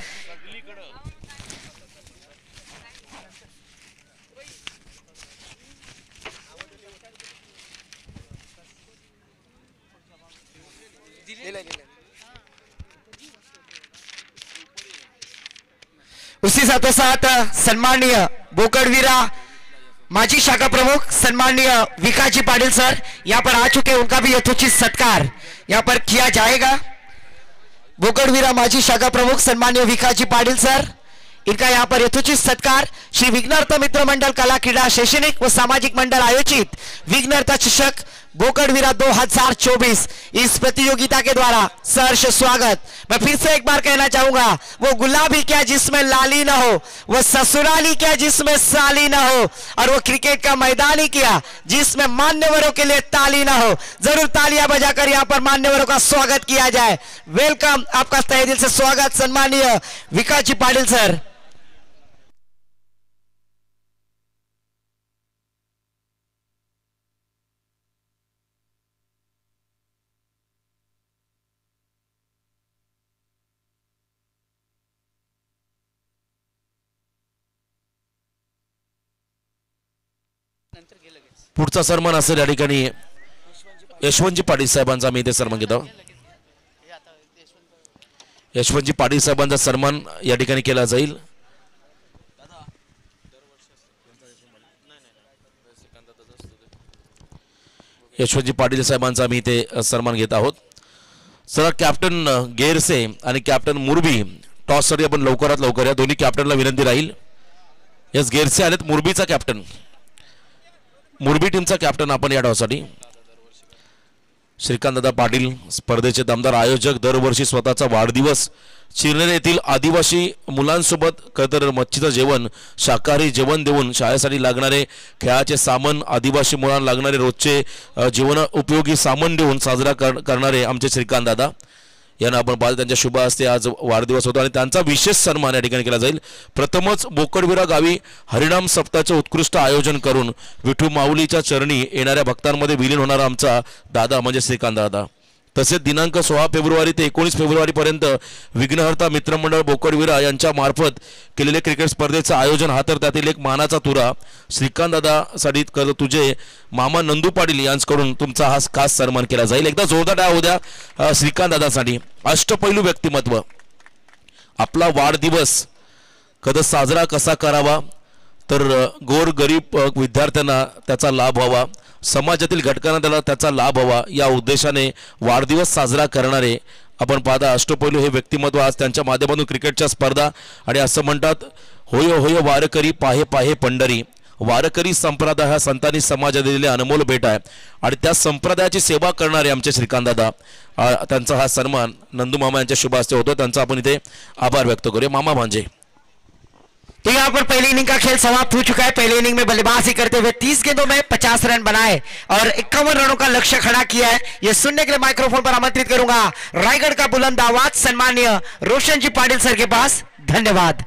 उसी साथों साथ सन्माननीय बोकड़वीरा माजी शाखा प्रमुख सन्माननीय विकाजी पाटिल सर यहाँ पर आ चुके हैं, उनका भी यथोचित सत्कार यहाँ पर किया जाएगा। बोकड़वीरा माजी शाखा प्रमुख सन्माननीय विकाजी पाटिल सर, इनका यहाँ पर यथोचित सत्कार श्री विघ्नहर्ता मित्र मंडल कला क्रीड़ा शैक्षणिक व सामाजिक मंडल आयोजित विघ्नहर्ता चषक बोकड़वीरा दो हज़ार चौबीस इस प्रतियोगिता के द्वारा सहर्ष स्वागत। मैं फिर से एक बार कहना चाहूंगा, वो गुलाबी क्या जिसमें लाली ना हो, वो ससुराली क्या जिसमें साली ना हो, और वो क्रिकेट का मैदान ही क्या जिसमें मान्यवरों के लिए ताली ना हो। जरूर तालियां बजाकर यहाँ पर मान्यवरों का स्वागत किया जाए। वेलकम, आपका तहे दिल से स्वागत सन्माननीय विकास जी पाटिल सर। पुढचा सन्मान असेल या ठिकाणी यशवंतजी पाटील साहेबांचा मी इथे सन्मान घेतो। यशवंतजी पाटील साहेबांचा सन्मान या ठिकाणी केला जाईल। यशवंतजी पाटील साहेबांचा मी इथे सन्मान घेत आहोत। सर कॅप्टन गेरसे आणि कॅप्टन मुरबी टॉससाठी आपण लवकरात लवकर या दोन्ही कॅप्टनला विनंती राहील। यस गेरसे आलेत, मुरबीचा कॅप्टन, मुरबी टीमचा कॅप्टन आपण या टॉससाठी। श्रीकांतदादा पाटील स्पर्धेचे दमदार आयोजक, दरवर्षी स्वतःचा वाढदिवस चिरनेर येथील आदिवासी मुलांसोबत कतर मच्छीचं जेवण, शाकाहारी जेवण देऊन शाळेसाठी लागणारे खेळाचे सामान, आदिवासी मुलांना लागणारे रोजचे जीवन उपयोगी सामान देऊन साजरा करणारे आमचे श्रीकांतदादा यांना आपण पाहतो। त्यांच्या शुभ हस्ते आज वाढदिवस होता आणि त्यांचा विशेष सन्मान या ठिकाणी केला जाईल। प्रथमच बोकडवीरा गावी हरिनाम सप्ताहाचे उत्कृष्ट आयोजन करून विठू माऊलीच्या चरणी येणाऱ्या भक्तांमध्ये विलीन होणारा आमचा दादा म्हणजे श्रीकांतदादा। तसेच दिनांक सोळा फेब्रुवारी ते एकोणीस फेब्रुवारी पर्यंत विघ्नहर्ता मित्रमंडळ बोकडवीरा यांच्या मार्फत केलेले क्रिकेट स्पर्धेचं आयोजन हा तर त्यातील एक मानाचा तुरा। श्रीकांतदादासाठी कर तुझे मामा नंदू पाटील यांच्याकडून तुमचा हा खास सन्मान केला जाईल। एकदा जोरदार टाळ्या होऊ द्या श्रीकांतदादासाठी। अष्टपैलू व्यक्तिमत्व, आपला वाढदिवस कधी साजरा कसा करावा तर गोर गरीब विद्यार्थ्यांना त्याचा लाभ व्हावा, समाजातील घटकांना त्याला त्याचा लाभ व्हावा या उद्देशाने वाढदिवस साजरा करणारे आपण पाहता अष्टपैलू हे व्यक्तिमत्व आज त्यांच्या माध्यमातून क्रिकेटच्या स्पर्धा आणि असं म्हणतात, होय होय वारकरी पाहे पाहे पंढरी। वारकरी संप्रदाय हा संतांनी समाजात दिलेली अनमोल भेट आहे आणि त्या संप्रदायाची सेवा करणारे आमचे श्रीकांतदादा, त्यांचा हा सन्मान नंदू मामा यांच्या शुभ हस्ते होतो। त्यांचा आपण इथे आभार व्यक्त करूया। मामा भांजे, तो यहाँ पर पहली इनिंग का खेल समाप्त हो चुका है। पहली इनिंग में बल्लेबाजी करते हुए तीस गेंदों में पचास रन बनाए और इक्यावन रनों का लक्ष्य खड़ा किया है। ये सुनने के लिए माइक्रोफोन पर आमंत्रित करूंगा रायगढ़ का बुलंद आवाज सन्माननीय रोशन जी पाटिल सर के पास। धन्यवाद।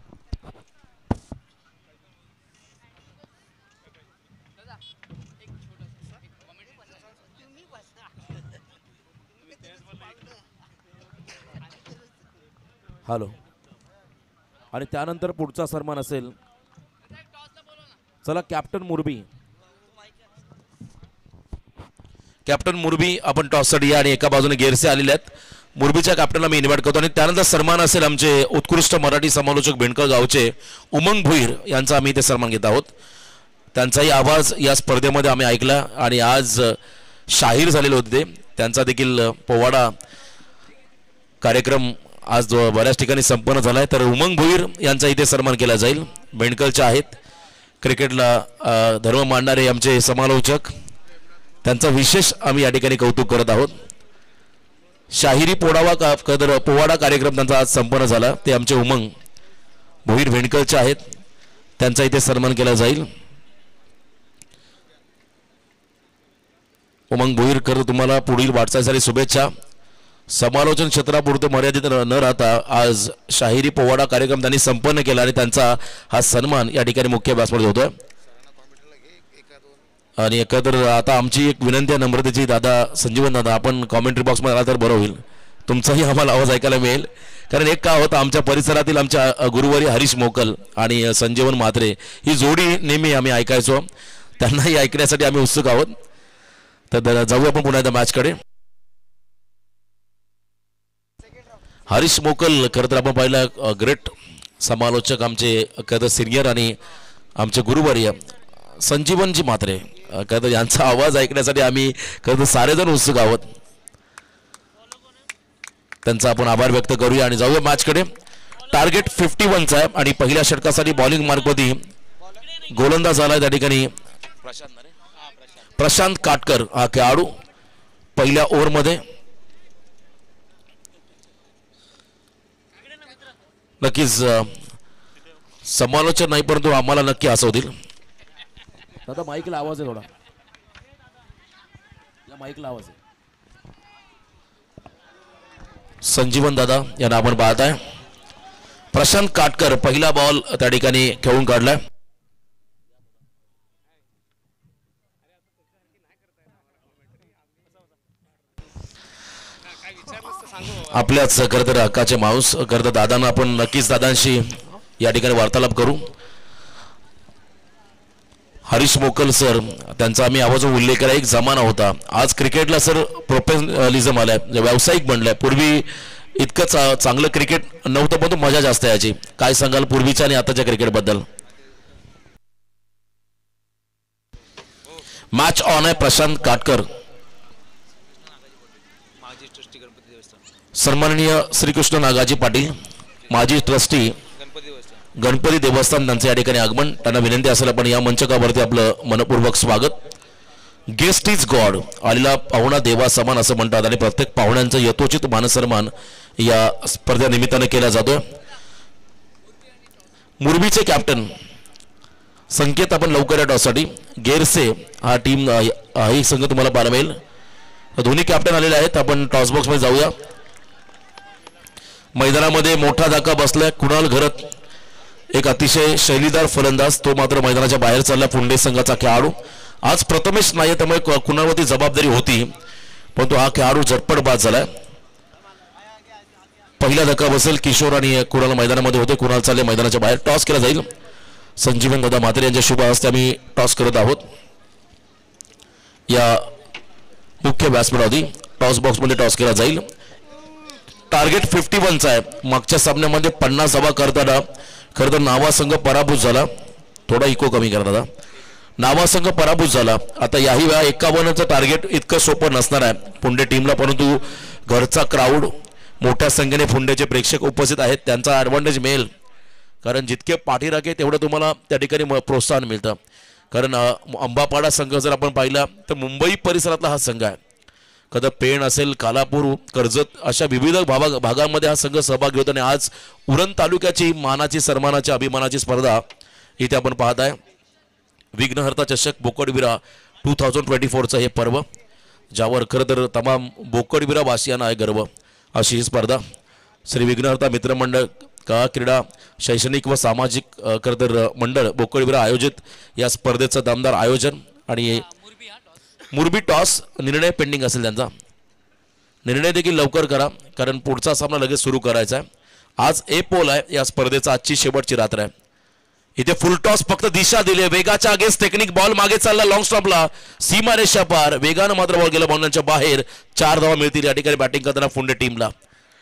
हॅलो, आणि त्यानंतर पुढचा सन्मान असेल, चला कॅप्टन मुरबी, कॅप्टन मुरबी आपण टॉससाठी या आणि एका बाजूने गेरसे आलेले आहेत। मुरबीच्या कॅप्टनला मी इन्व्हाइट करतो आणि त्यानंतर सन्मान असेल आमचे उत्कृष्ट मराठी समालोचक बेंडकर गावचे उमंग भुईर यांचा आम्ही इथे सन्मान घेत आहोत। त्यांचाही आवाज या स्पर्धेमध्ये आम्ही ऐकला आणि आज शाहीर झालेले होते, त्यांचा देखील पोवाडा कार्यक्रम आज बऱ्याच ठिकाणी संपन्न झाला आहे। तर उमंग भुईर यांचा इथे सन्मान केला जाईल। बेंडकलचे आहेत, क्रिकेटला धर्म मांडणारे आमचे समालोचक, त्यांचा विशेष आम्ही या ठिकाणी कौतुक करत आहोत। शाहिरी पोडावा का कदर पोवाडा कार्यक्रम त्यांचा आज संपन्न झाला, ते आमचे उमंग भुईर बेंडकलचे आहेत, त्यांचा इथे सन्मान केला जाईल। उमंग भुईर कर तुम्हाला पुढील वाटचालीसाठी शुभेच्छा। समालोचन क्षेत्रापुरते मर्यादित न राहता आज शाहिरी पोवाडा कार्यक्रम त्यांनी संपन्न केला आणि त्यांचा हा सन्मान या ठिकाणी मुख्य व्यासपीठावर होतोय। आणि एकतर आता आमची एक विनंती आहे नम्रतेची, दादा संजीवन दादा आपण कॉमेंट्री बॉक्समध्ये आला तर बरं होईल, तुमचाही आम्हाला आवाज ऐकायला मिळेल। कारण एक का होतं आमच्या परिसरातील आमच्या गुरुवारी हरीश मोकल आणि संजीवन म्हात्रे ही जोडी नेहमी आम्ही ऐकायचो, त्यांनाही ऐकण्यासाठी आम्ही उत्सुक आहोत। तर जाऊ आपण पुन्हा एकदा मॅचकडे। हरीश मोकल खरं तर आपण पाहिलं ग्रेट समालोचक आमचे खरं तर सिनियर आणि आमचे गुरुवर्य संजीवनजी म्हात्रे खरं तर यांचा आवाज ऐकण्यासाठी आम्ही खरं तर सारेजण उत्सुक आहोत. त्यांचा आपण आभार व्यक्त करूया आणि जाऊया मॅचकडे. टार्गेट फिफ्टी वनचा आहे आणि पहिल्या षटकासाठी बॉलिंग मार्कमध्ये गोलंदाज झाला त्या ठिकाणी प्रशांत काटकर हा खेळाडू पहिल्या ओव्हरमध्ये. नक्कीच समालोचन नाही परंतु आम्हाला नक्की हसवतील. दादा माईकला आवाज आहे थोडा, या माईकला आवाज आहे. संजीवन दादा यांना आपण पाहताय. प्रशांत काटकर पहिला बॉल त्या ठिकाणी खेळून काढलाय. आपल्याच खरं तर हक्काचे माणूस खरं तर दादांना आपण नक्कीच दादांशी या ठिकाणी वार्तालाप करू. हरीश मोकल सर त्यांचा आम्ही आवाज उल्लेख करा. एक जमाना होता, आज क्रिकेटला सर प्रोफेशनलिझम आलाय, व्यावसायिक बनलाय. पूर्वी इतकं चा चांगलं क्रिकेट नव्हतं पण मजा जास्त याची. काय सांगाल पूर्वीच्या आणि आताच्या क्रिकेटबद्दल? मॅच ऑन आहे. प्रशांत काटकर सन्माननीय श्रीकृष्ण नागाजी पाटील माजी ट्रस्टी गणपती देवस्थान त्यांचे या ठिकाणी आगमन. त्यांना विनंती असेल आपण या मंचकावरती आपलं मनपूर्वक स्वागत. गेस्ट इज गॉड, आलेला पाहुणा देवा समान असं म्हणतात आणि प्रत्येक पाहुण्यांचं यथोचित मानसन्मान या स्पर्धे निमित्ताने केला जातोय. मुरबीचे कॅप्टन संकेत आपण लवकर या टॉससाठी. गेरसे हा टीम हाही संघ तुम्हाला पाहायला मिळेल. दोन्ही कॅप्टन आलेले आहेत. आपण टॉस बॉक्स मध्ये जाऊया. मैदानामध्ये मोठा धक्का बसलाय. कुणाल घरत एक अतिशय शैलीदार फलंदाज, तो मात्र मैदानाच्या बाहेर चालला. पुंडे संघाचा खेळाडू आज प्रथमेश नाही, त्यामुळे कुणालवरती जबाबदारी होती परंतु हा खेळाडू झटपट बाद झालाय. पहिला धक्का बसेल. किशोर आणि कुणाल मैदानामध्ये होते. कुणाल चालले मैदानाच्या बाहेर. टॉस केला जाईल. संजीवन दादा म्हात्रे यांच्या शुभ हस्ते आम्ही टॉस करत आहोत. या मुख्य बॅट्समन होती. टॉस बॉक्स मध्ये टॉस केला जाईल. टार्गेट फिफ्टी वनचा आहे. मागच्या सामन्यामध्ये पन्नास धावा करताना खरं तर नावा संघ पराभूत झाला. थोडा इको कमी करा दादा. नावा संघ पराभूत झाला. आता याही वेळा एकावन्नचं टार्गेट इतकं सोपं नसणार आहे पुंडे टीमला, परंतु घरचा क्राऊड, मोठ्या संख्येने पुंडेचे प्रेक्षक उपस्थित आहेत, त्यांचा ॲडव्हान्टेज मिळेल. कारण जितके पाठीराखे तेवढं तुम्हाला त्या ठिकाणी प्रोत्साहन मिळतं. कारण अंबापाडा संघ जर आपण पाहिला तर मुंबई परिसरातला हा संघ आहे. कदा पेण असेल, कालापूर, कर्जत अशा विविध भागा भागांमध्ये हा संघ सहभाग घेतो आणि आज उरण तालुक्याची मानाची, सन्मानाची, अभिमानाची स्पर्धा इथे आपण पाहत आहे. विघ्नहर्ता चषक बोकडविरा टू थाउजंड ट्वेंटी फोरचं हे पर्व, ज्यावर खरं तर तमाम बोकडविरा वासियांना आहे गर्व. अशी ही स्पर्धा श्री विघ्नहर्ता मित्रमंडळ कला क्रीडा शैक्षणिक व सामाजिक खरं तर मंडळ बोकडविरा आयोजित या स्पर्धेचं दमदार आयोजन. आणि मुरबी टॉस निर्णय पेंडिंग असेल त्यांचा. निर्णय देखील लवकर करा कारण पुढचा सामना लगेच सुरू करायचा आहे. आज ए पोल आहे या स्पर्धेचा, आजची शेवटची रात्र आहे. इथे फुल टॉस फक्त दिशा दिली. वेगाच्या अगेन्स्ट टेक्निक बॉल मागे चालला लॉंग स्टॉपला, सीमारेषा पार. वेगानं मात्र बॉल गेला बॉलच्या बाहेर. चार धावा मिळतील या ठिकाणी बॅटिंग करताना पुंडे टीमला.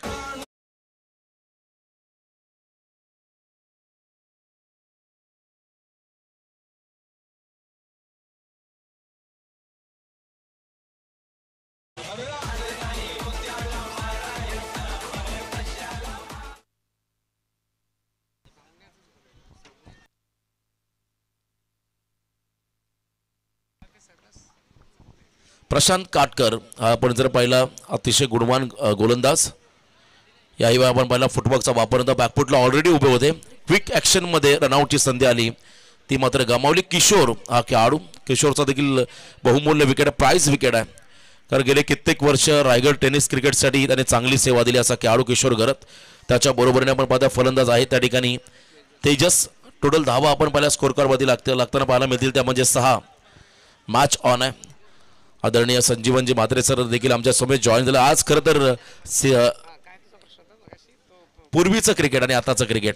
प्रशांत काटकर हा आपण जर पाहिला अतिशय गुणवान गोलंदाज. याही वेळा आपण पाहिला फुटवर्कचा वापर होता. बॅकफुटला ऑलरेडी उभे होते. क्विक ॲक्शनमध्ये रनआउटची संधी आली, ती मात्र गमावली. किशोर हा खेळाडू, किशोरचा देखील बहुमूल्य विकेट, प्राइज विकेट आहे. कारण गेले कित्येक वर्ष रायगड टेनिस क्रिकेटसाठी त्याने चांगली सेवा दिली असा खेळाडू किशोर घरत. त्याच्या बरोबरीने आपण पाहता फलंदाज आहे त्या ठिकाणी तेजस. टोटल धावा आपण पाहिल्या स्कोर कार्डमध्ये लागते लागताना पाहायला मिळतील, त्या म्हणजे सहा. मॅच ऑन आहे. आदरणीय संजीवनजी म्हात्रे सर देखील आमच्या समोर जॉईन झाले. आज खरं तर पूर्वीचं क्रिकेट आणि आताचं क्रिकेट.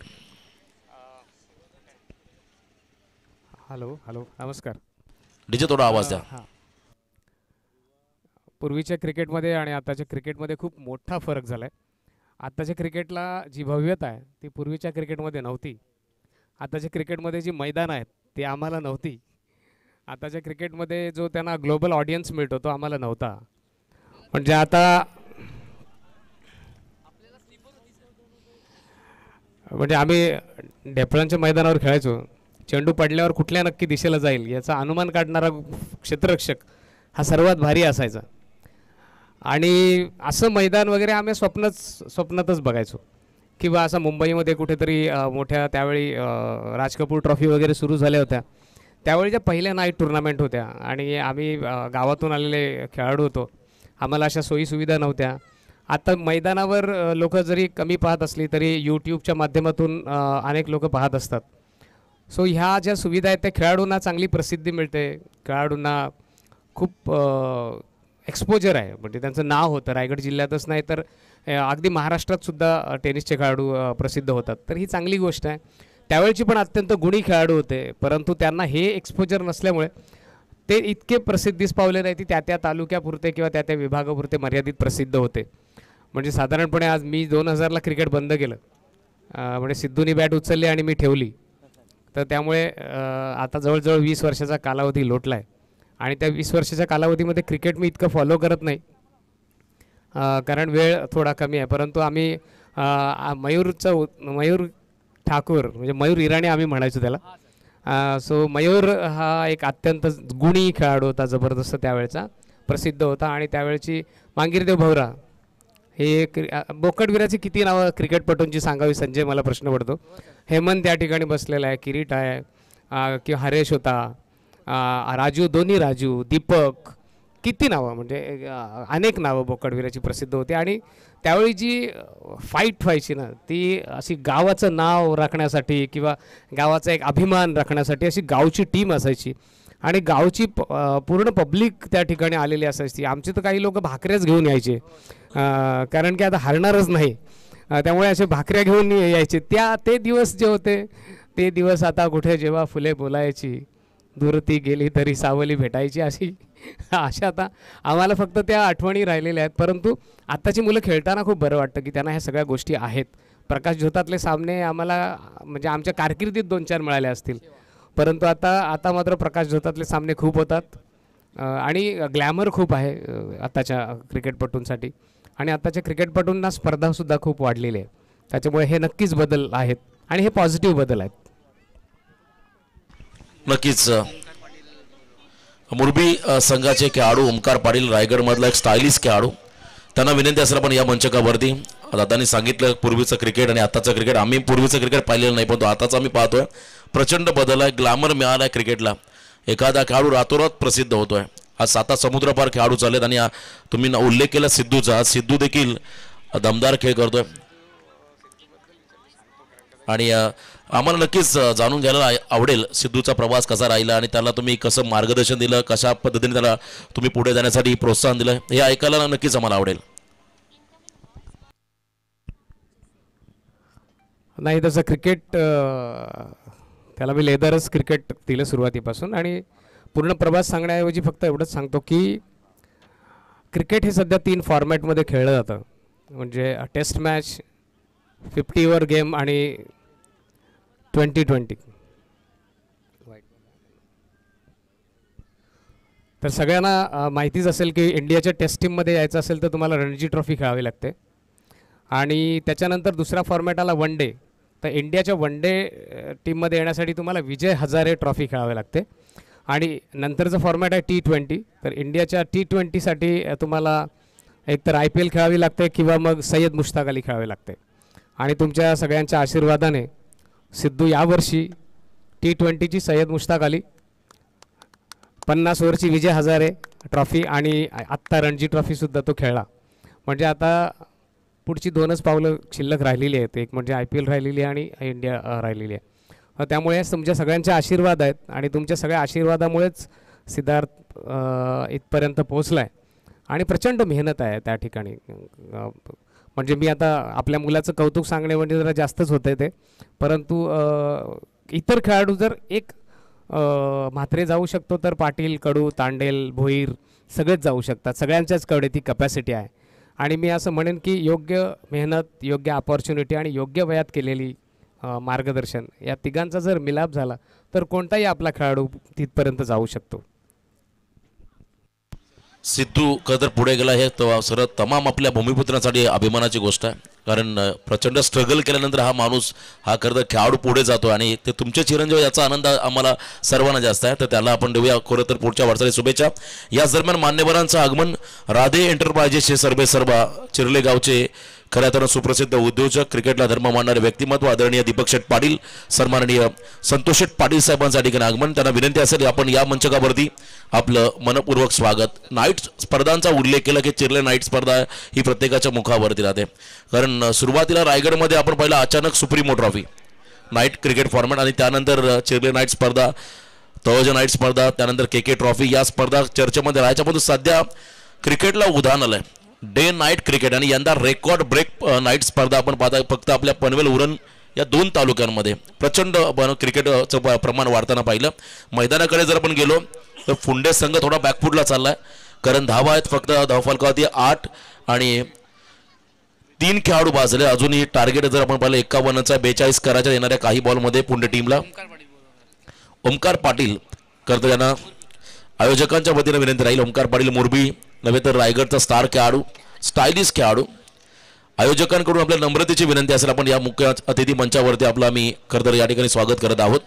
हॅलो हॅलो नमस्कार. डीजे थोडा आवाज द्या. पूर्वीच्या क्रिकेटमध्ये आणि आताच्या क्रिकेटमध्ये खूप मोठा फरक झाला आहे. आत्ताच्या क्रिकेटला जी भव्यता आहे ती पूर्वीच्या क्रिकेटमध्ये नव्हती. आताच्या क्रिकेटमध्ये जी मैदान आहेत ती आम्हाला नव्हती. आताच्या क्रिकेटमध्ये जो त्यांना ग्लोबल ऑडियन्स मिळतो तो आम्हाला नव्हता. म्हणजे आता म्हणजे आम्ही ढेपळांच्या मैदानावर खेळायचो. चेंडू पडल्यावर कुठल्या नक्की दिशेला जाईल याचा अनुमान काढणारा क्षेत्ररक्षक हा सर्वात भारी असायचा. आणि असं मैदान वगैरे आम्ही स्वप्नच स्वप्नातच बघायचो. किंवा असं मुंबईमध्ये कुठेतरी मोठ्या त्यावेळी राज कपूर ट्रॉफी वगैरे सुरू झाल्या होत्या. त्यावेळी ज्या पहिल्या नाईट टुर्नामेंट होत्या आणि आम्ही गावातून आलेले खेळाडू होतो. आम्हाला अशा सोयीसुविधा नव्हत्या. आता मैदानावर लोक जरी कमी पाहत असली तरी यूट्यूबच्या माध्यमातून अनेक लोक पाहत असतात. सो ह्या ज्या सुविधा आहेत त्या खेळाडूंना चांगली प्रसिद्धी मिळते. खेळाडूंना खूप एक्सपोजर आहे. म्हणजे त्यांचं नाव होतं रायगड जिल्ह्यातच नाही तर अगदी महाराष्ट्रातसुद्धा टेनिसचे खेळाडू प्रसिद्ध होतात. तर ही चांगली गोष्ट आहे. त्यावेळची पण अत्यंत गुणी खेळाडू होते परंतु त्यांना हे एक्सपोजर नसल्यामुळे ते इतके प्रसिद्धीस पावले नाही. ती त्या त्या तालुक्यापुरते किंवा त्या त्या विभागापुरते मर्यादित प्रसिद्ध होते. म्हणजे साधारणपणे आज मी दोन हजारला क्रिकेट बंद केलं. म्हणजे सिद्धूनी बॅट उचलली आणि मी ठेवली. तर त्यामुळे आता जवळजवळ वीस वर्षाचा कालावधी लोटला आहे. आणि त्या वीस वर्षाच्या कालावधीमध्ये क्रिकेट मी इतकं फॉलो करत नाही कारण वेळ थोडा कमी आहे. परंतु आम्ही मयूरचं मयूर ठाकूर म्हणजे मयूर इराणी आम्ही म्हणायचो त्याला. सो मयूर हा एक अत्यंत गुणी खेळाडू होता. जबरदस्त त्यावेळचा प्रसिद्ध होता. आणि त्यावेळची मांगीरदेव भवरा हे क्रि बोकडवीराची किती नावं क्रिकेटपटूंची सांगावी संजय मला प्रश्न पडतो. हेमंत त्या ठिकाणी बसलेला आहे. किरीट आहे किंवा हरेश होता. राजू दोन्ही राजू दीपक किती नावं म्हणजे अनेक नावं बोकडवीराची प्रसिद्ध होती. आणि त्यावेळी जी फाईट व्हायची ना ती अशी गावाचं नाव राखण्यासाठी किंवा गावाचा एक अभिमान राखण्यासाठी अशी गावची टीम असायची. आणि गावची प पूर्ण पब्लिक त्या ठिकाणी आलेली असायची. आमचे तर काही लोक भाकऱ्याच घेऊन यायचे कारण की आता हरणारच नाही त्यामुळे असे भाकऱ्या घेऊन यायचे. त्या ते दिवस जे होते ते दिवस आता कुठे जेव्हा फुले बोलायची दूर ती गेली तरी सावली भेटायची अशी अशा आता आम्हाला फक्त त्या आठवणी राहिलेल्या आहेत. परंतु आत्ताची मुलं खेळताना खूप बरं वाटतं की त्यांना ह्या सगळ्या गोष्टी आहेत. प्रकाश झोतातले सामने आम्हाला म्हणजे आमच्या कारकिर्दीत दोन चार मिळाले असतील परंतु आता आता मात्र प्रकाश झोतातले सामने खूप होतात. आणि ग्लॅमर खूप आहे आताच्या क्रिकेटपटूंसाठी. आणि आताच्या क्रिकेटपटूंना स्पर्धासुद्धा खूप वाढलेली आहे. त्याच्यामुळे हे नक्कीच बदल आहेत आणि हे पॉझिटिव्ह बदल आहेत. नक्कीच मुरबी संघाचे खेळाडू ओमकार पाटील रायगडमधला एक स्टायलिश खेळाडू त्यांना विनंती असेल आपण या मंचकावरती दादांनी सांगितलं पूर्वीचं क्रिकेट आणि आताचं क्रिकेट आम्ही पूर्वीचं क्रिकेट पाहिलेलं नाही पण आताचं आम्ही पाहतोय प्रचंड बदल आहे. ग्लॅमर मिळाला आहे क्रिकेटला. एखादा खेळाडू रातोरात प्रसिद्ध होतोय. आज साता समुद्रपार खेळाडू चाललेत आणि तुम्ही उल्लेख केला सिद्धूचा. सिद्धू देखील दमदार खेळ करतोय आणि आम्हाला नक्कीच जाणून घ्यायला आवडेल सिद्धूचा प्रवास कसा राहिला आणि त्याला तुम्ही कसं मार्गदर्शन दिलं कशा पद्धतीने त्याला तुम्ही पुढे जाण्यासाठी प्रोत्साहन दिलं हे ऐकायला नक्कीच आम्हाला आवडेल. नाही तसं क्रिकेट त्याला मी लेदरच क्रिकेट दिलं सुरुवातीपासून. आणि पूर्ण प्रवास सांगण्याऐवजी फक्त एवढंच सांगतो की क्रिकेट हे सध्या तीन फॉर्मॅटमध्ये खेळलं जातं. म्हणजे test match fifty over game आणि ट्वेंटी ट्वेंटी. तर सगळ्यांना माहितीच असेल की इंडियाच्या टेस्ट टीममध्ये यायचं असेल तर तुम्हाला रणजी ट्रॉफी खेळावी लागते. आणि त्याच्यानंतर दुसरा फॉर्मॅट आला वन डे. तर इंडियाच्या वन डे टीममध्ये येण्यासाठी तुम्हाला विजय हजारे ट्रॉफी खेळावी लागते. आणि नंतरचं फॉर्मॅट आहे टी ट्वेंटी. तर इंडियाच्या टी ट्वेंटीसाठी तुम्हाला एकतर आय पी एल खेळावी लागते किंवा मग सय्यद मुश्ताक अली खेळावे लागते. आणि तुमच्या सगळ्यांच्या आशीर्वादाने सिद्धू यावर्षी टी ट्वेंटीची सय्यद मुश्ताक अली पन्नास ओव्हरची विजय हजारे ट्रॉफी आणि आत्ता रणजी ट्रॉफीसुद्धा तो खेळला. म्हणजे आता पुढची दोनच पावलं शिल्लक राहिलेली आहेत. एक म्हणजे आय पी एल राहिलेली आहे आणि इंडिया राहिलेली आहे. त्यामुळे तुमच्या सगळ्यांचे आशीर्वाद आहेत आणि तुमच्या सगळ्या आशीर्वादामुळेच सिद्धार्थ इथपर्यंत पोहोचला आहे. आणि प्रचंड मेहनत आहे त्या ठिकाणी. म्हणजे मी आता आपल्या मुलाचं कौतुक सांगणे म्हणजे जरा जास्तच होतं आहे ते. परंतु इतर खेळाडू जर एक म्हात्रे जाऊ शकतो तर पाटील कडू तांडेल भोईर सगळेच जाऊ शकतात. सगळ्यांच्याच कडे ती कपॅसिटी आहे. आणि मी असं म्हणेन की योग्य मेहनत, योग्य अपॉर्च्युनिटी आणि योग्य वयात केलेली अ, मार्गदर्शन या तिघांचा जर मिलाप झाला तर कोणताही आपला खेळाडू तिथपर्यंत जाऊ शकतो. सिद्धू खरं तर पुढे गेला हे तर सर्व तमाम आपल्या भूमिपुत्रांसाठी अभिमानाची गोष्ट आहे. कारण अ, प्रचंड स्ट्रगल केल्यानंतर हा माणूस हा खरं तर खेळाडू पुढे जातो आणि ते तुमचे चिरंजीव याचा आनंद आम्हाला सर्वांना जास्त आहे. तर त्याला आपण देऊया खरं तर पुढच्या वाटचाली शुभेच्छा. याच दरम्यान मान्यवरांचं आगमन राधे एंटरप्राइजेसचे सर्वे सर्वा चिरले गावचे खऱ्या अर्थानं सुप्रसिद्ध उद्योजक, क्रिकेटला धर्म मानणारे व्यक्तिमत्व आदरणीय दीपक शेठ पाटील, सन्माननीय संतोष शेठ पाटील साहेबांच्या ठिकाणी आगमन. त्यांना विनंती असेल आपण या मंचकावरती आपलं मनपूर्वक स्वागत. नाईट स्पर्धांचा उल्लेख केला की चिरले नाईट स्पर्धा ही प्रत्येकाच्या मुखावरती राहते. कारण सुरुवातीला रायगडमध्ये आपण पाहिलं अचानक supremo trophy night cricket format आणि त्यानंतर चिरले नाईट स्पर्धा, तवज नाईट स्पर्धा, त्यानंतर के के ट्रॉफी या स्पर्धा चर्चेमध्ये राहायच्या. पण सध्या क्रिकेटला उधाण आलंय डे नाईट क्रिकेट आणि यंदा रेकॉर्ड ब्रेक नाईट स्पर्धा आपण पाहता. फक्त आपल्या पनवेल उरण या दोन तालुक्यांमध्ये प्रचंड क्रिकेटचं प्रमाण वाढताना पाहिलं. मैदानाकडे जर आपण गेलो तर फुंडे संघ थोडा बॅकफुटला चाललाय. कारण धावा आहेत फक्त धावफलकावरती आठ आणि तीन खेळाडू बाजले. अजूनही टार्गेट जर आपण पाहिलं एकावन्नचा बेचाळीस करायच्या येणाऱ्या काही बॉलमध्ये पुंडे टीमला. ओमकार पाटील करतो यांना आयोजकांच्या वतीने विनंती राहील. ओमकार पाटील मोरबी नव्हे तर रायगडचा स्टार खेळाडू, स्टायलिश खेळाडू. आयोजकांकडून आपल्या नम्रतेची विनंती असेल आपण या मुख्य अतिथी मंचावरती आपलं आम्ही खरं तर या ठिकाणी स्वागत करत आहोत.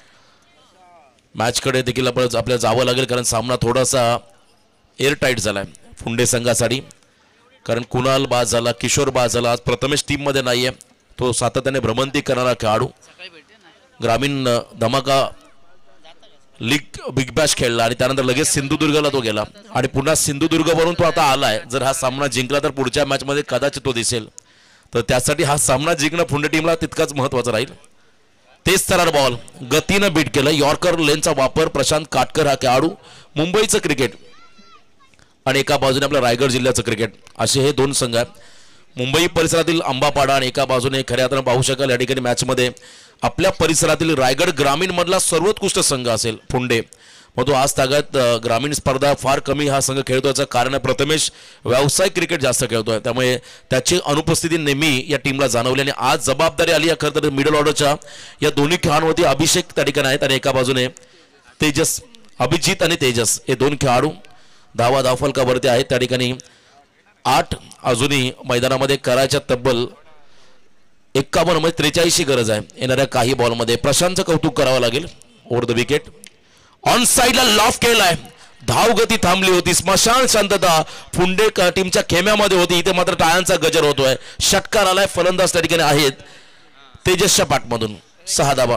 मॅचकडे देखील आपण आपल्याला जावं लागेल कारण सामना थोडासा एअरटाईट झाला आहे फुंडे संघासाठी. कारण कुणाल बाद झाला, किशोर बाद झाला, आज प्रथमेश टीममध्ये नाही आहे. तो सातत्याने भ्रमंती करणारा खेळाडू. ग्रामीण धमाका लीग बिग बॅश खेळला आणि त्यानंतर लगेच सिंधुदुर्गला तो गेला आणि पुन्हा सिंधुदुर्गवरून तो आता आलाय. जर हा सामना जिंकला तर पुढच्या मॅचमध्ये कदाचित तो दिसेल. तर त्यासाठी हा सामना जिंकणं फुंडे टीमला तितकाच महत्त्वाचं राहील. तेच तरार बॉल गतीनं बीट केलं. यॉर्कर लेनचा वापर प्रशांत काटकर हा खेळाडू. मुंबईचं क्रिकेट आणि एका बाजूने आपल्या रायगड जिल्ह्याचं क्रिकेट असे हे दोन संघ आहेत. मुंबई परिसरातील आंबापाडा आणि एका बाजूने खऱ्या अर्थानं पाहू शकाल या ठिकाणी मॅचमध्ये आपल्या परिसरातील रायगड ग्रामीण मधला सर्वोत्कृष्ट संघ असेल फुंडे. मग तो आज तागात ग्रामीण स्पर्धा फार कमी हा संघ खेळतो. याचं कारण आहे प्रथमेश व्यावसायिक क्रिकेट जास्त खेळतोय त्यामुळे त्याची अनुपस्थिती नेहमी या टीमला जाणवली आणि आज जबाबदारी आली खरं तर मिडल ऑर्डरच्या या दोन्ही खेळांवरती. अभिषेक त्या ठिकाणी आहेत आणि एका बाजूने तेजस, अभिजित आणि तेजस हे दोन खेळाडू धावा धावफलकावरती आहेत. त्या ठिकाणी आठ अजूनही मैदानामध्ये करायच्या तब्बल एक्कावन्न मध्ये त्रेचाळीसची गरज आहे येणाऱ्या काही बॉलमध्ये. प्रशांतचं कौतुक करावं लागेल. ओव्हर द विकेट ऑन साईडला लॉफ केलाय. धावगती थांबली होती. स्मशान शांतता फुंडे टीमच्या खेम्यामध्ये होती. इथे मात्र टाळ्यांचा गजर होतोय. षटकार आलाय. फलंदाज त्या ठिकाणी आहेत तेजसच्या पाठमधून. सहा धावा.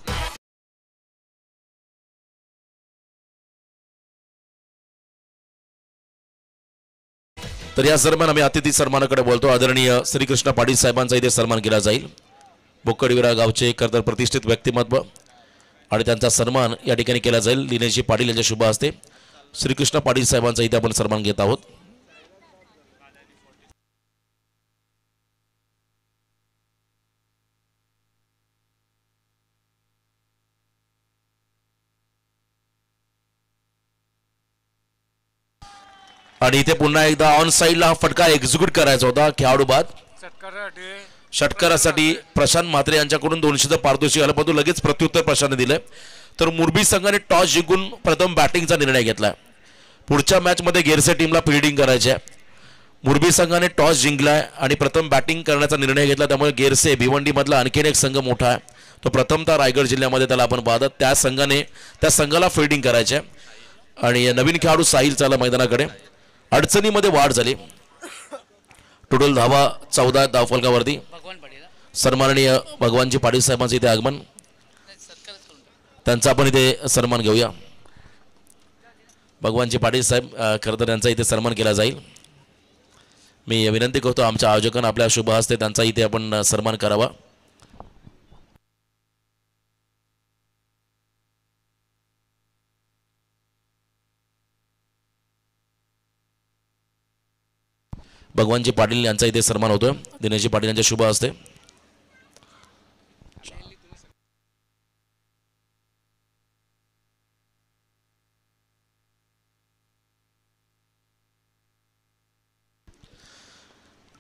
तर या दरम्यान आम्ही अतिथी सन्मानाकडे बोलतो. आदरणीय श्रीकृष्ण पाटील साहेबांचा इथे सन्मान केला जाईल. बोकडविरा गावचे खरं प्रतिष्ठित व्यक्तिमत्व आणि त्यांचा सन्मान या ठिकाणी केला जाईल. दिनेशजी पाटील यांच्या शुभ हस्ते श्रीकृष्ण पाटील साहेबांचा इथे आपण सन्मान घेत आहोत. आणि इथे पुन्हा एकदा ऑन साईडला हा फटका एक्झिक्यूट करायचा होता खेळाडू बाद. षटकारासाठी प्रशांत म्हात्रे यांच्याकडून दोनशेचं पारितोषिक आलं परंतु लगेच प्रत्युत्तर प्रशांतने दिलंय. तर मुरबी संघाने टॉस जिंकून प्रथम बॅटिंगचा निर्णय घेतलाय. पुढच्या मॅचमध्ये गेरसे टीमला फिल्डिंग करायची आहे. मुरबी संघाने टॉस जिंकलाय आणि प्रथम बॅटिंग करण्याचा निर्णय घेतला. त्यामुळे गेरसे भिवंडी मधला आणखीन एक संघ मोठा आहे. तो प्रथमतः रायगड जिल्ह्यामध्ये त्याला आपण पाहतात. त्या संघाने त्या संघाला फिल्डिंग करायची आहे आणि नवीन खेळाडू साहिल चाला मैदानाकडे. अडचणीमध्ये वाढ झाली. टोटल धावा चौदा धावफलकावरती. सन्माननीय भगवानजी पाटील साहेबांचे इथे आगमन. त्यांचा आपण इथे सन्मान घेऊया. भगवानजी पाटील साहेब खरं तर त्यांचा इथे सन्मान केला जाईल. मी विनंती करतो आमच्या आयोजकांना आपल्या शुभ हस्ते त्यांचा इथे आपण सन्मान करावा. भगवानजी पाटील यांचा इथे सन्मान होतोय दिनेशजी पाटील यांच्या शुभ हस्ते.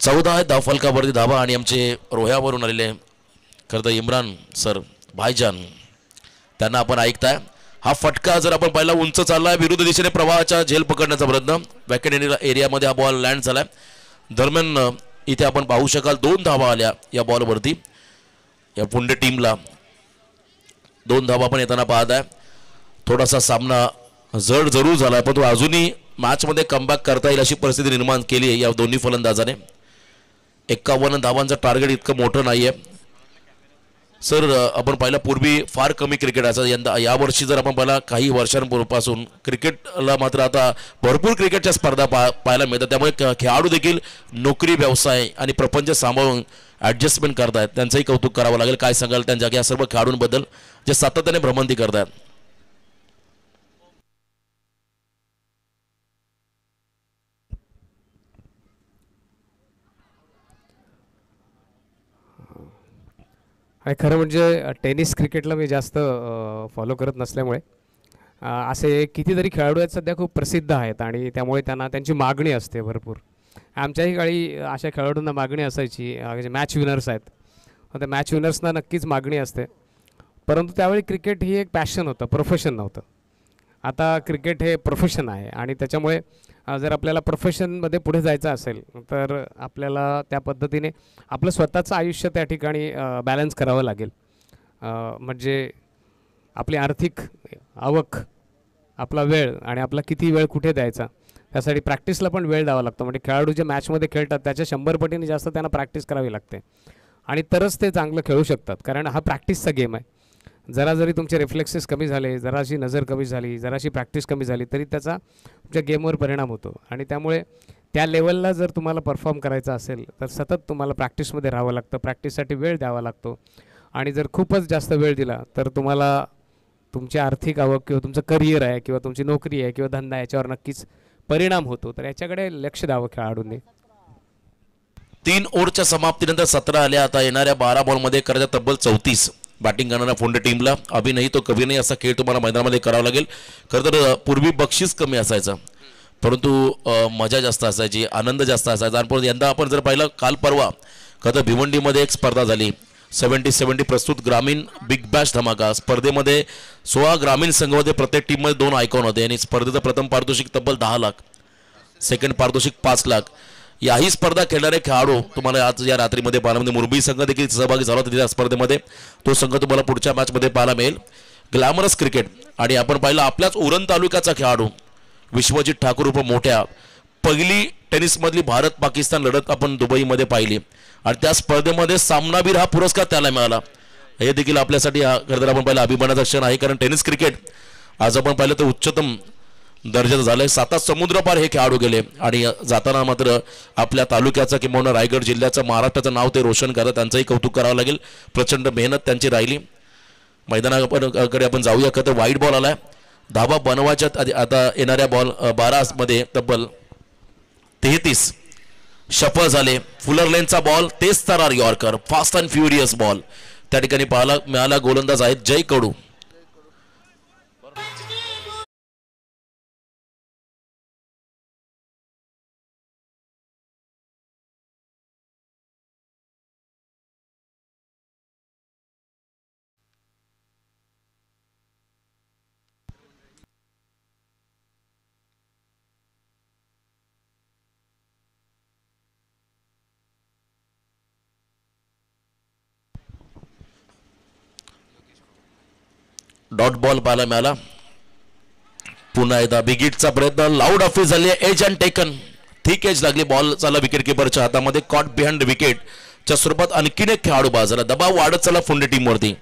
चौदा आहे धाव फलकावरती धावा आणि आमचे रोह्यावरून आलेले खरं तर इम्रान सर भाईजान त्यांना आपण ऐकताय. हा फटका जर आपण पाहिला उंच चाललाय विरुद्ध दिशेने प्रवाहाच्या झेल पकडण्याचा प्रयत्न वॅकेट एरियामध्ये हा बॉल लँड झालाय. दरम्यान इथे आपण पाहू शकाल दोन धावा आल्या या बॉलवरती या पुंडे टीमला. दोन धावा आपण येताना पाहत आहे. थोडासा सामना जड जरूर झाला पण तो अजूनही मॅचमध्ये कमबॅक करता येईल अशी परिस्थिती निर्माण केली आहे या दोन्ही फलंदाजाने. एक्कावन्न धावांचं टार्गेट इतकं मोठं नाही आहे सर. आपण पाहिलं पूर्वी फार कमी क्रिकेट असायचं. यंदा यावर्षी जर आपण पाहिला काही वर्षांपूर्वीपासून क्रिकेटला मात्र आता भरपूर क्रिकेटच्या स्पर्धा पा पाहायला मिळतात. त्यामुळे खेळाडू देखील नोकरी व्यवसाय आणि प्रपंच सांभाळून ॲडजस्टमेंट करतायत. त्यांचंही कौतुक करावं लागेल. काय सांगाल त्यांच्या या सर्व खेळाडूंबद्दल जे सातत्याने भ्रमंती करतात. आणि खरं म्हणजे टेनिस क्रिकेटला मी जास्त फॉलो करत नसल्यामुळे असे कितीतरी खेळाडू आहेत सध्या खूप प्रसिद्ध आहेत आणि त्यामुळे त्यांना त्यांची मागणी असते भरपूर. आमच्याही काळी अशा खेळाडूंना मागणी असायची जे मॅच विनर्स आहेत. त्या मॅच विनर्सना नक्कीच मागणी असते परंतु त्यावेळी क्रिकेट ही एक पॅशन होतं प्रोफेशन नव्हतं. आता क्रिकेट हे प्रोफेशन आहे आणि त्याच्यामुळे जर आपल्याला प्रोफेशनमध्ये पुढे जायचं असेल तर आपल्याला त्या पद्धतीने आपलं स्वतःचं आयुष्य त्या ठिकाणी बॅलन्स करावं लागेल. म्हणजे आपली आर्थिक आवक आपला वेळ आणि आपला किती वेळ कुठे द्यायचा त्यासाठी प्रॅक्टिसला पण वेळ द्यावा लागतो. म्हणजे खेळाडू जे मॅचमध्ये खेळतात त्याच्या शंभर पटीने जास्त त्यांना प्रॅक्टिस करावी लागते आणि तरच ते चांगलं खेळू शकतात कारण हा प्रॅक्टिसचा गेम आहे. जरा जरी तुमचे रिफ्लेक्सेस कमी झाले जराशी नजर कमी झाली जराशी प्रॅक्टिस कमी झाली तरी त्याचा तुमच्या गेमवर परिणाम होतो आणि त्यामुळे त्या लेवलला जर तुम्हाला परफॉर्म करायचं असेल तर सतत तुम्हाला प्रॅक्टिसमध्ये राहावं लागतं. प्रॅक्टिससाठी वेळ द्यावा लागतो आणि जर खूपच जास्त वेळ दिला तर तुम्हाला तुमची आर्थिक आवक किंवा तुमचं करिअर आहे किंवा तुमची नोकरी आहे किंवा धंदा याच्यावर नक्कीच परिणाम होतो. तर याच्याकडे लक्ष द्यावं खेळाडूंनी. तीन ओव्हरच्या समाप्तीनंतर सतरा आल्या. आता येणाऱ्या बारा बॉलमध्ये करायच्या तब्बल चौतीस. बॅटिंग करणाऱ्या फोंडे टीमला अभि नाही तो कवी नाही असा खेळ तुम्हाला मैदानामध्ये करावा लागेल. खरं तर पूर्वी बक्षीस कमी असायचं परंतु मजा जास्त असायची आनंद जास्त असायचा. आणि यंदा आपण जर पाहिलं काल परवा खरं तर भिवंडीमध्ये एक स्पर्धा झाली सेव्हन्टी सेव्हन्टी प्रस्तुत ग्रामीण बिग बॅश धमाका. स्पर्धेमध्ये सोळा ग्रामीण संघामध्ये प्रत्येक टीममध्ये दोन आयकॉन होते आणि स्पर्धेचं प्रथम पारितोषिक तब्बल दहा लाख सेकंड पारितोषिक पाच लाख. याही स्पर्धा खेळणारे खेळाडू तुम्हाला आज या रात्रीमध्ये पाहायला म्हणजे मुंबई संघ देखील सहभागी झाला होता त्या स्पर्धेमध्ये. तो संघ तुम्हाला पुढच्या मॅचमध्ये पाहायला मिळेल. ग्लॅमरस क्रिकेट आणि आपण पाहिलं आपल्याच उरण तालुक्याचा खेळाडू विश्वजित ठाकूर उर्फ मोठ्या पहिली टेनिसमधली भारत पाकिस्तान लढत आपण दुबईमध्ये पाहिली आणि त्या स्पर्धेमध्ये सामनावीर हा पुरस्कार त्याला मिळाला. हे देखील आपल्यासाठी खरं तर आपण पाहिलं अभिमानाचा क्षण आहे कारण टेनिस क्रिकेट आज आपण पाहिलं तर उच्चतम दर्जाचं झालंय. सात समुद्रपार हे खेळाडू गेले आणि जाताना मात्र आपल्या तालुक्याचं किंवा रायगड जिल्ह्याचं महाराष्ट्राचं नाव ते रोशन करत त्यांचंही कौतुक करावं लागेल. प्रचंड मेहनत त्यांची राहिली. मैदानाकडे आपण जाऊया. का तर वाईट बॉल आलाय. धावा बनवायच्यात आता येणाऱ्या बॉल बारा मध्ये तब्बल तेहतीस सफल झाले. फुलर लेनचा बॉल तेच तरार yorker fast and furious ball त्या ठिकाणी पाहायला मिळाला. गोलंदाज आहेत जय कडू. डॉट बॉल पाहायला मिळाला. पुन्हा एकदा बिगिटचा प्रयत्न लाऊड ऑफिस झाली. Edge and taken thick edge लागली. बॉल चालला विकेट किपरच्या हातामध्ये. कॉट बिहाइंड विकेटच्या स्वरूपात आणखीन एक खेळाडू बाजूला. दबाव वाढत चालला फोंडे टीमवरती.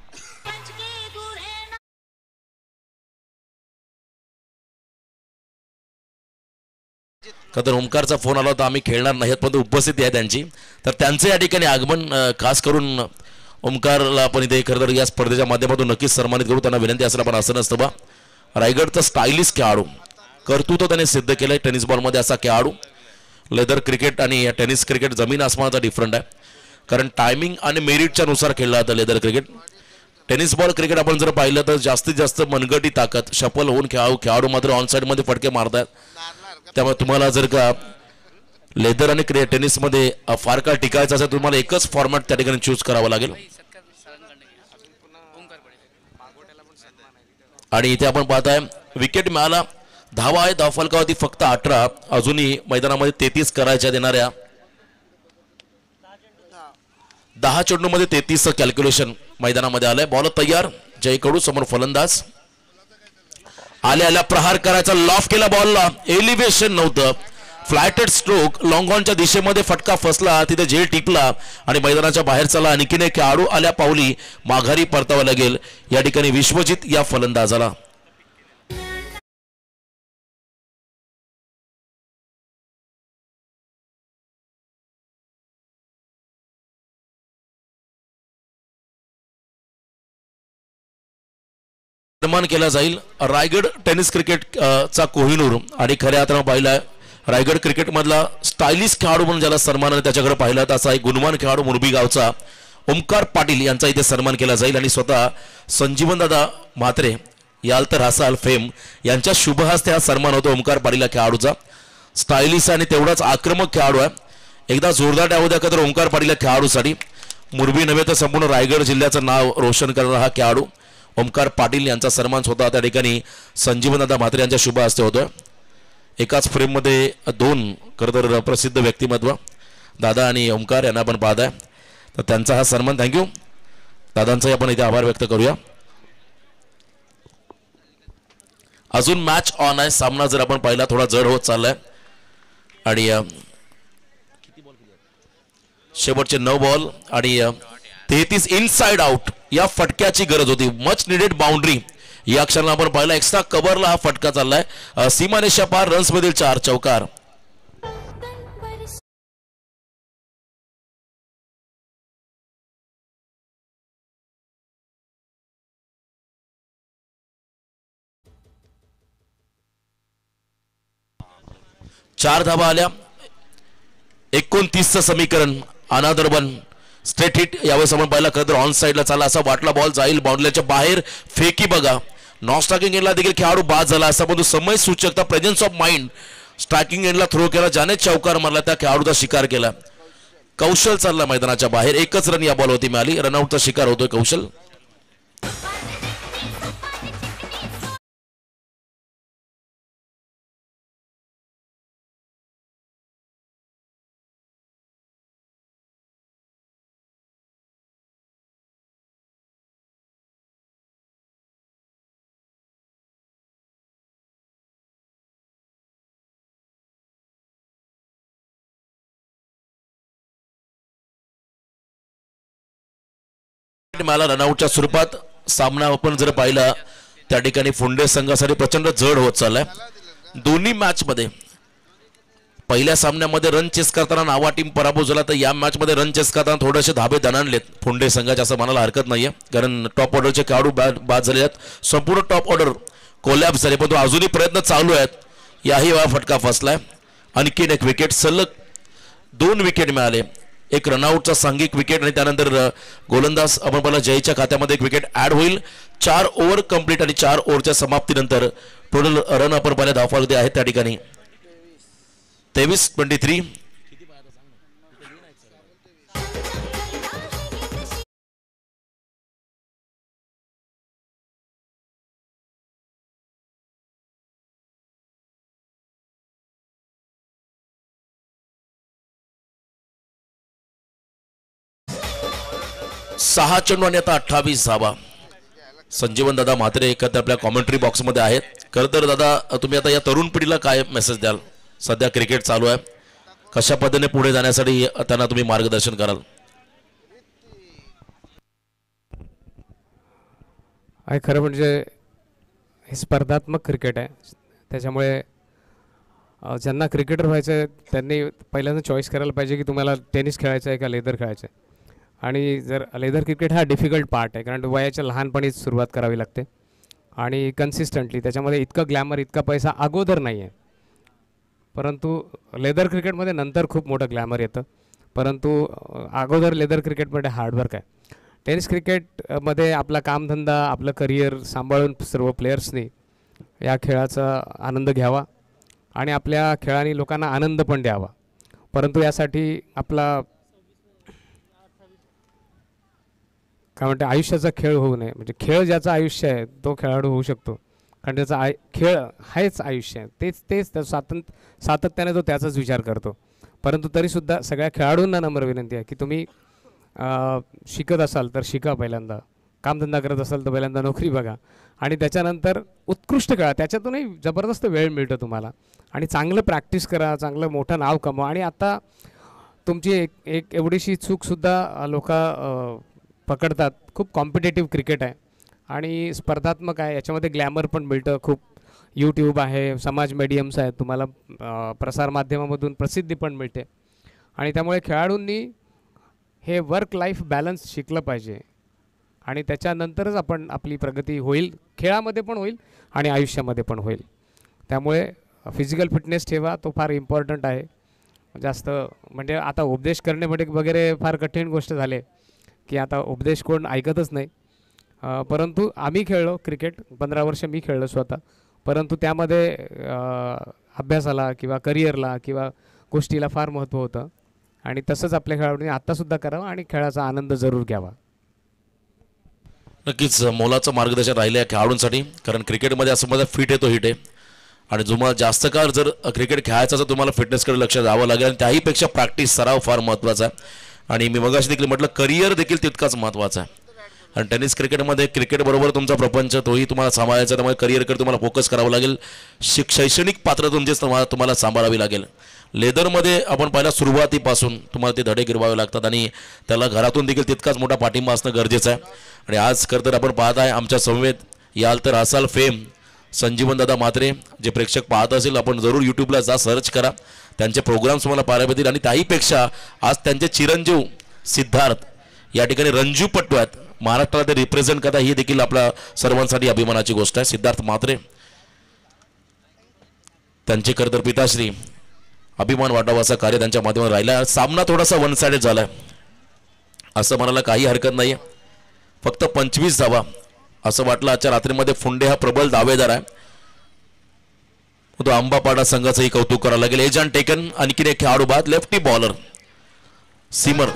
का तर ओमकारचा फोन आला होता आम्ही खेळणार नाहीत पण उपस्थिती आहे त्यांची तर त्यांचं या ठिकाणी आगमन खास करून ओमकारला आपण इथे खरं तर या स्पर्धेच्या माध्यमातून नक्कीच सन्मानित करू. त्यांना विनंती असेल पण असं नसतं बा. रायगडचा स्टायलिश खेळाडू कर्तृत्व त्याने सिद्ध केलं आहे टेनिस बॉलमध्ये. असा खेळाडू लेदर क्रिकेट आणि या टेनिस क्रिकेट जमीन आसमानाचा डिफरंट आहे कारण टायमिंग आणि मेरिटच्या नुसार खेळला जातं leather cricket. Tennis ball cricket आपण जर पाहिलं तर जास्तीत जास्त मनगटी ताकद शफल होऊन खेळाडू खेळाडू मात्र ऑन साईडमध्ये फटके मारतात. त्यामुळे तुम्हाला जर का लेदर आणि क्रिकेट टेनिसमध्ये अ, फार काळ टिकायचं असेल तुम्हाला एकच फॉर्मॅट त्या ठिकाणी चूज करावा लागेल. आणि इथे आपण पाहताय विकेट मिळाला. धावा आहे धावफलकावरती फक्त अठरा. अजूनही मैदानामध्ये तेहतीस करायच्या देणाऱ्या दहा चेंडूमध्ये तेहतीस कॅल्क्युलेशन मैदानामध्ये आलंय. बॉल तयार. जय कडू समोर फलंदाज. आल्या आल्या प्रहार करायचा. लॉफ केला बॉलला. एलिव्हेशन नव्हतं. Flatted stroke. लॉंग ऑनच्या दिशेमध्ये फटका फसला. तिथे झेल टिकला आणि मैदानाच्या बाहेर चला. आणखीन एक खेळाडू आल्या पावली माघारी परतावा लागेल. या ठिकाणी विश्वजित या फलंदाजाला. सन्मान केला जाईल. रायगड टेनिस क्रिकेट चा कोहिनूर आणि खऱ्या अर्थानं पाहिला रायगड क्रिकेट मधला स्टायलिश खेळाडू म्हणून ज्याला सन्मानाने त्याच्याकडे पाहिला तसा एक गुणवान खेळाडू मुरबी गावचा ओमकार पाटील यांचा इथे सन्मान केला जाईल. आणि स्वतः संजीवन दादा म्हात्रे याल तर हसाल फेम यांच्या शुभ हस्ते हा सन्मान होतो ओमकार पाटील या खेळाडूचा. स्टायलिश आणि तेवढाच आक्रमक खेळाडू आहे. एकदा जोरदार डाव द्या का तर ओमकार पाटील या खेळाडूसाठी. मुरबी नव्हे तर संपूर्ण रायगड जिल्ह्याचं नाव रोशन करणारा हा खेळाडू ओमकार पाटील यांचा सन्मान स्वतः त्या ठिकाणी संजीवन दादा म्हात्रे यांच्या शुभ हस्ते होतोय. एकाच फ्रेममध्ये दोन खरं तर प्रसिद्ध व्यक्तिमत्व दादा आणि ओमकार यांना आपण पाहताय तर त्यांचा हा सन्मान. थँक्यू दादांचाही आपण इथे आभार व्यक्त करूया. अजून मॅच ऑन आहे. सामना जर आपण पाहिला थोडा जड होत चाललाय आणि शेवटचे नऊ बॉल आणि तेहतीस इनसाइड आउट या फटक्याची गरज होती. मच निडेड बाउंड्री या क्षणाला आपण पाहिला. एक्स्ट्रा कव्हरला हा फटका चाललाय. सीमारेषा पार रन्स मधील चार चौकार. चार धावा आल्या. एकोणतीसचं समीकरण अनादर वन स्ट्रेट हिट यावेळेस आपण पाहिला. खरं तर ऑन साईडला चालला असा वाटला बॉल जाईल बाउंड्रीच्या बाहेर. फेकी बघा. नॉन स्ट्रायकिंग एंडला देखील खेळाडू बाद झाला असा पण समय सूचकता प्रेझेन्स ऑफ माइंड स्ट्रायकिंग एंडला थ्रो केला. ज्याने चौकार मारला त्या खेळाडूचा शिकार केला. कौशल चालला मैदानाच्या बाहेर. एकच रन या बॉल होती मिळाली. रनआउटचा शिकार होतोय कौशल. मला रनआउटच्या स्वरूपात सामना आपण जर पाहिला त्या ठिकाणी फुंडे संघासाठी प्रचंड जड होत चाललाय. दोन्ही मॅच मध्ये पहिल्या सामन्यामध्ये रन चेस करताना नावा टीम पराभूत झाला तर या मॅच मध्ये रन चेस करताना थोडेसे धाबे दणाणलेत फुंडे संघाचे असं म्हणायला हरकत नाहीये. कारण टॉप ऑर्डरचे खेळाडू बाद झाले आहेत. संपूर्ण टॉप ऑर्डर कोलॅप्स झाले पण अजूनही प्रयत्न चालू आहेत. याही वेळा फटका फसलाय. आणखीन एक विकेट. सलग दोन विकेट मिळाले. एक रनआउटचा सांघिक विकेट आणि त्यानंतर गोलंदाज आपण पाहिला जयच्या खात्यामध्ये एक विकेट ऍड होईल. चार ओव्हर कंप्लीट आणि चार ओव्हरच्या समाप्तीनंतर टोटल रन आपण पाहिल्या धावफलक आहेत त्या ठिकाणी तेवीस ट्वेंटी थ्री. सहा चेंडू आणि आता अठ्ठावीस धावा. संजीवन दादा म्हात्रे एकत्र आपल्या कॉमेंट्री बॉक्समध्ये आहेत. खरं तर दादा तुम्ही आता या तरुण पिढीला काय मेसेज द्याल? सध्या क्रिकेट चालू आहे. कशा पद्धतीने पुढे जाण्यासाठी त्यांना तुम्ही मार्गदर्शन कराल? आहे खरं म्हणजे हे स्पर्धात्मक क्रिकेट आहे. त्याच्यामुळे ज्यांना क्रिकेटर व्हायचं आहे त्यांनी पहिल्यांदा चॉईस करायला पाहिजे की तुम्हाला टेनिस खेळायचं आहे का लेदर खेळायचं आहे. आणि जर लेदर क्रिकेट हा डिफिकल्ट पार्ट आहे कारण वयाच्या लहानपणीच सुरुवात करावी लागते आणि कन्सिस्टंटली. त्याच्यामध्ये इतकं ग्लॅमर इतका पैसा अगोदर नाही आहे. परंतु लेदर क्रिकेटमध्ये नंतर खूप मोठं ग्लॅमर येतं. परंतु अगोदर लेदर क्रिकेटमध्ये हार्डवर्क आहे. टेनिस क्रिकेटमध्ये आपला कामधंदा आपलं करिअर सांभाळून सर्व प्लेयर्सनी या खेळाचा आनंद घ्यावा आणि आपल्या खेळाने लोकांना आनंद पण द्यावा. परंतु यासाठी आपला काय म्हणते आयुष्याचा खेळ होऊ नये. म्हणजे खेळ ज्याचं आयुष्य आहे तो खेळाडू होऊ शकतो, कारण त्याचा आय खेळ हेच आयुष्य आहे, तेच तेच त्या सातत सातत्याने तो त्याचाच विचार करतो. परंतु तरीसुद्धा सगळ्या खेळाडूंना नम्र विनंती आहे की तुम्ही शिकत असाल तर शिका, पहिल्यांदा कामधंदा करत असाल तर पहिल्यांदा नोकरी बघा आणि त्याच्यानंतर उत्कृष्ट खेळा. त्याच्यातूनही जबरदस्त वेळ मिळतो तुम्हाला आणि चांगलं प्रॅक्टिस करा, चांगलं मोठं नाव कमवा. आणि आता तुमची एक एक एवढीशी चूकसुद्धा लोक पकडतात. खूप कॉम्पिटेटिव्ह क्रिकेट आहे आणि स्पर्धात्मक आहे, याच्यामध्ये ग्लॅमर पण मिळतं खूप. यूट्यूब आहे, समाज मीडियम्स आहेत, तुम्हाला प्रसारमाध्यमामधून प्रसिद्धी पण मिळते आणि त्यामुळे खेळाडूंनी हे वर्क लाईफ बॅलन्स शिकलं पाहिजे आणि त्याच्यानंतरच आपण आपली प्रगती होईल, खेळामध्ये पण होईल आणि आयुष्यामध्ये पण होईल. त्यामुळे फिजिकल फिटनेस ठेवा, तो फार इम्पॉर्टंट आहे. जास्त म्हणजे आता उपदेश करणे वगैरे फार कठीण गोष्ट झाली की आता उपदेश कोण ऐकतच नाही. परंतु आम्ही खेळलो क्रिकेट, पंधरा वर्ष मी खेळलो स्वतः, परंतु त्यामध्ये अभ्यासाला किंवा करिअरला किंवा गोष्टीला फार महत्त्व होतं आणि तसंच आपल्या खेळाडूंनी आत्तासुद्धा करावं आणि खेळाचा आनंद जरूर घ्यावा. नक्कीच मोलाचं मार्गदर्शन राहिलं आहे खेळाडूंसाठी, कारण क्रिकेटमध्ये असं माझा फिट आहे तो हिट आहे आणि तुम्हाला जास्त काळ जर क्रिकेट खेळायचं तर तुम्हाला फिटनेसकडे लक्ष द्यावं लागेल आणि त्याहीपेक्षा प्रॅक्टिस सराव फार महत्त्वाचा आहे. आणि मी मगाशी देखील म्हटलं करिअर देखील तितकाच महत्त्वाचा आहे. आणि टेनिस क्रिकेटमध्ये क्रिकेटबरोबर तुमचा प्रपंच तोही तुम्हाला सांभाळायचा, त्यामुळे करिअरकडे तुम्हाला फोकस करावं लागेल. शिक शैक्षणिक पात्र तुमचीच तुम्हाला तुम्हाला सांभाळावी लागेल. लेदरमध्ये आपण पहिल्या सुरुवातीपासून तुम्हाला ते धडे गिरवावे लागतात आणि त्याला घरातून देखील तितकाच मोठा पाठिंबा असणं गरजेचं आहे. आणि आज खरं तर आपण पाहत आहे आमच्या समवेत याल तर असाल फेम संजीवन दादा म्हात्रे, जे प्रेक्षक पाहत असेल आपण जरूर यूट्यूबला जा, सर्च करा, त्यांचे प्रोग्राम्स तुम्हाला पाहायला मिळतील. आणि त्याहीपेक्षा आज त्यांचे चिरंजीव सिद्धार्थ या ठिकाणी रणजीवपटू आहेत, महाराष्ट्राला ते रिप्रेझेंट करता, ही देखील आपल्या सर्वांसाठी अभिमानाची गोष्ट आहे. सिद्धार्थ म्हात्रे त्यांचे खरं तर पिताश्री अभिमान वाटावा असं कार्य त्यांच्या माध्यमातून राहिलं. सामना थोडासा वन साइडेड झाला असं म्हणायला काही हरकत नाही आहे. फक्त पंचवीस धावा असं वाटलं आजच्या रात्रीमध्ये. फुंडे हा प्रबल दावेदार आहे, तो आंबापाडा संघाचंही कौतुक करावं लागेल. एजंट टेकन आणखीन एक खेळाडू बाद, लेफ्टी बॉलर सिमर.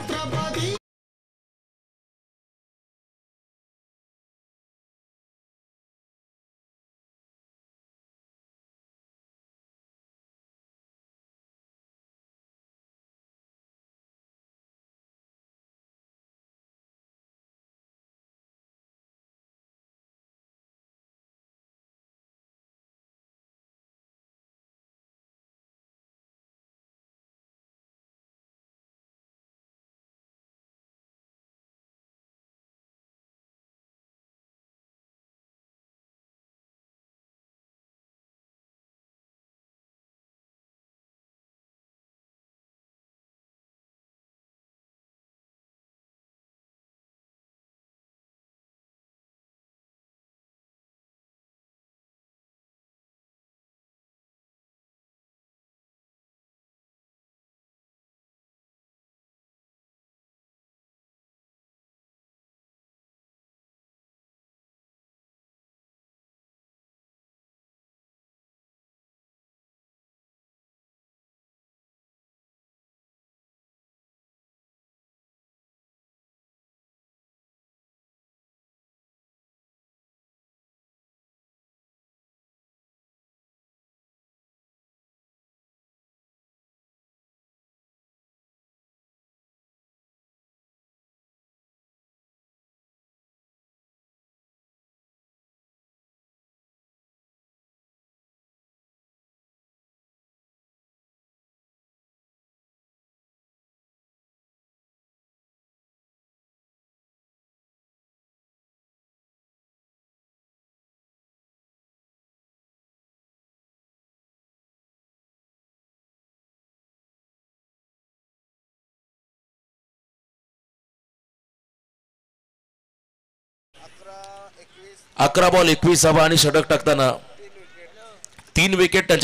अकरा बॉल एकवीस धावा आणि षटक टाकताना तीन विकेट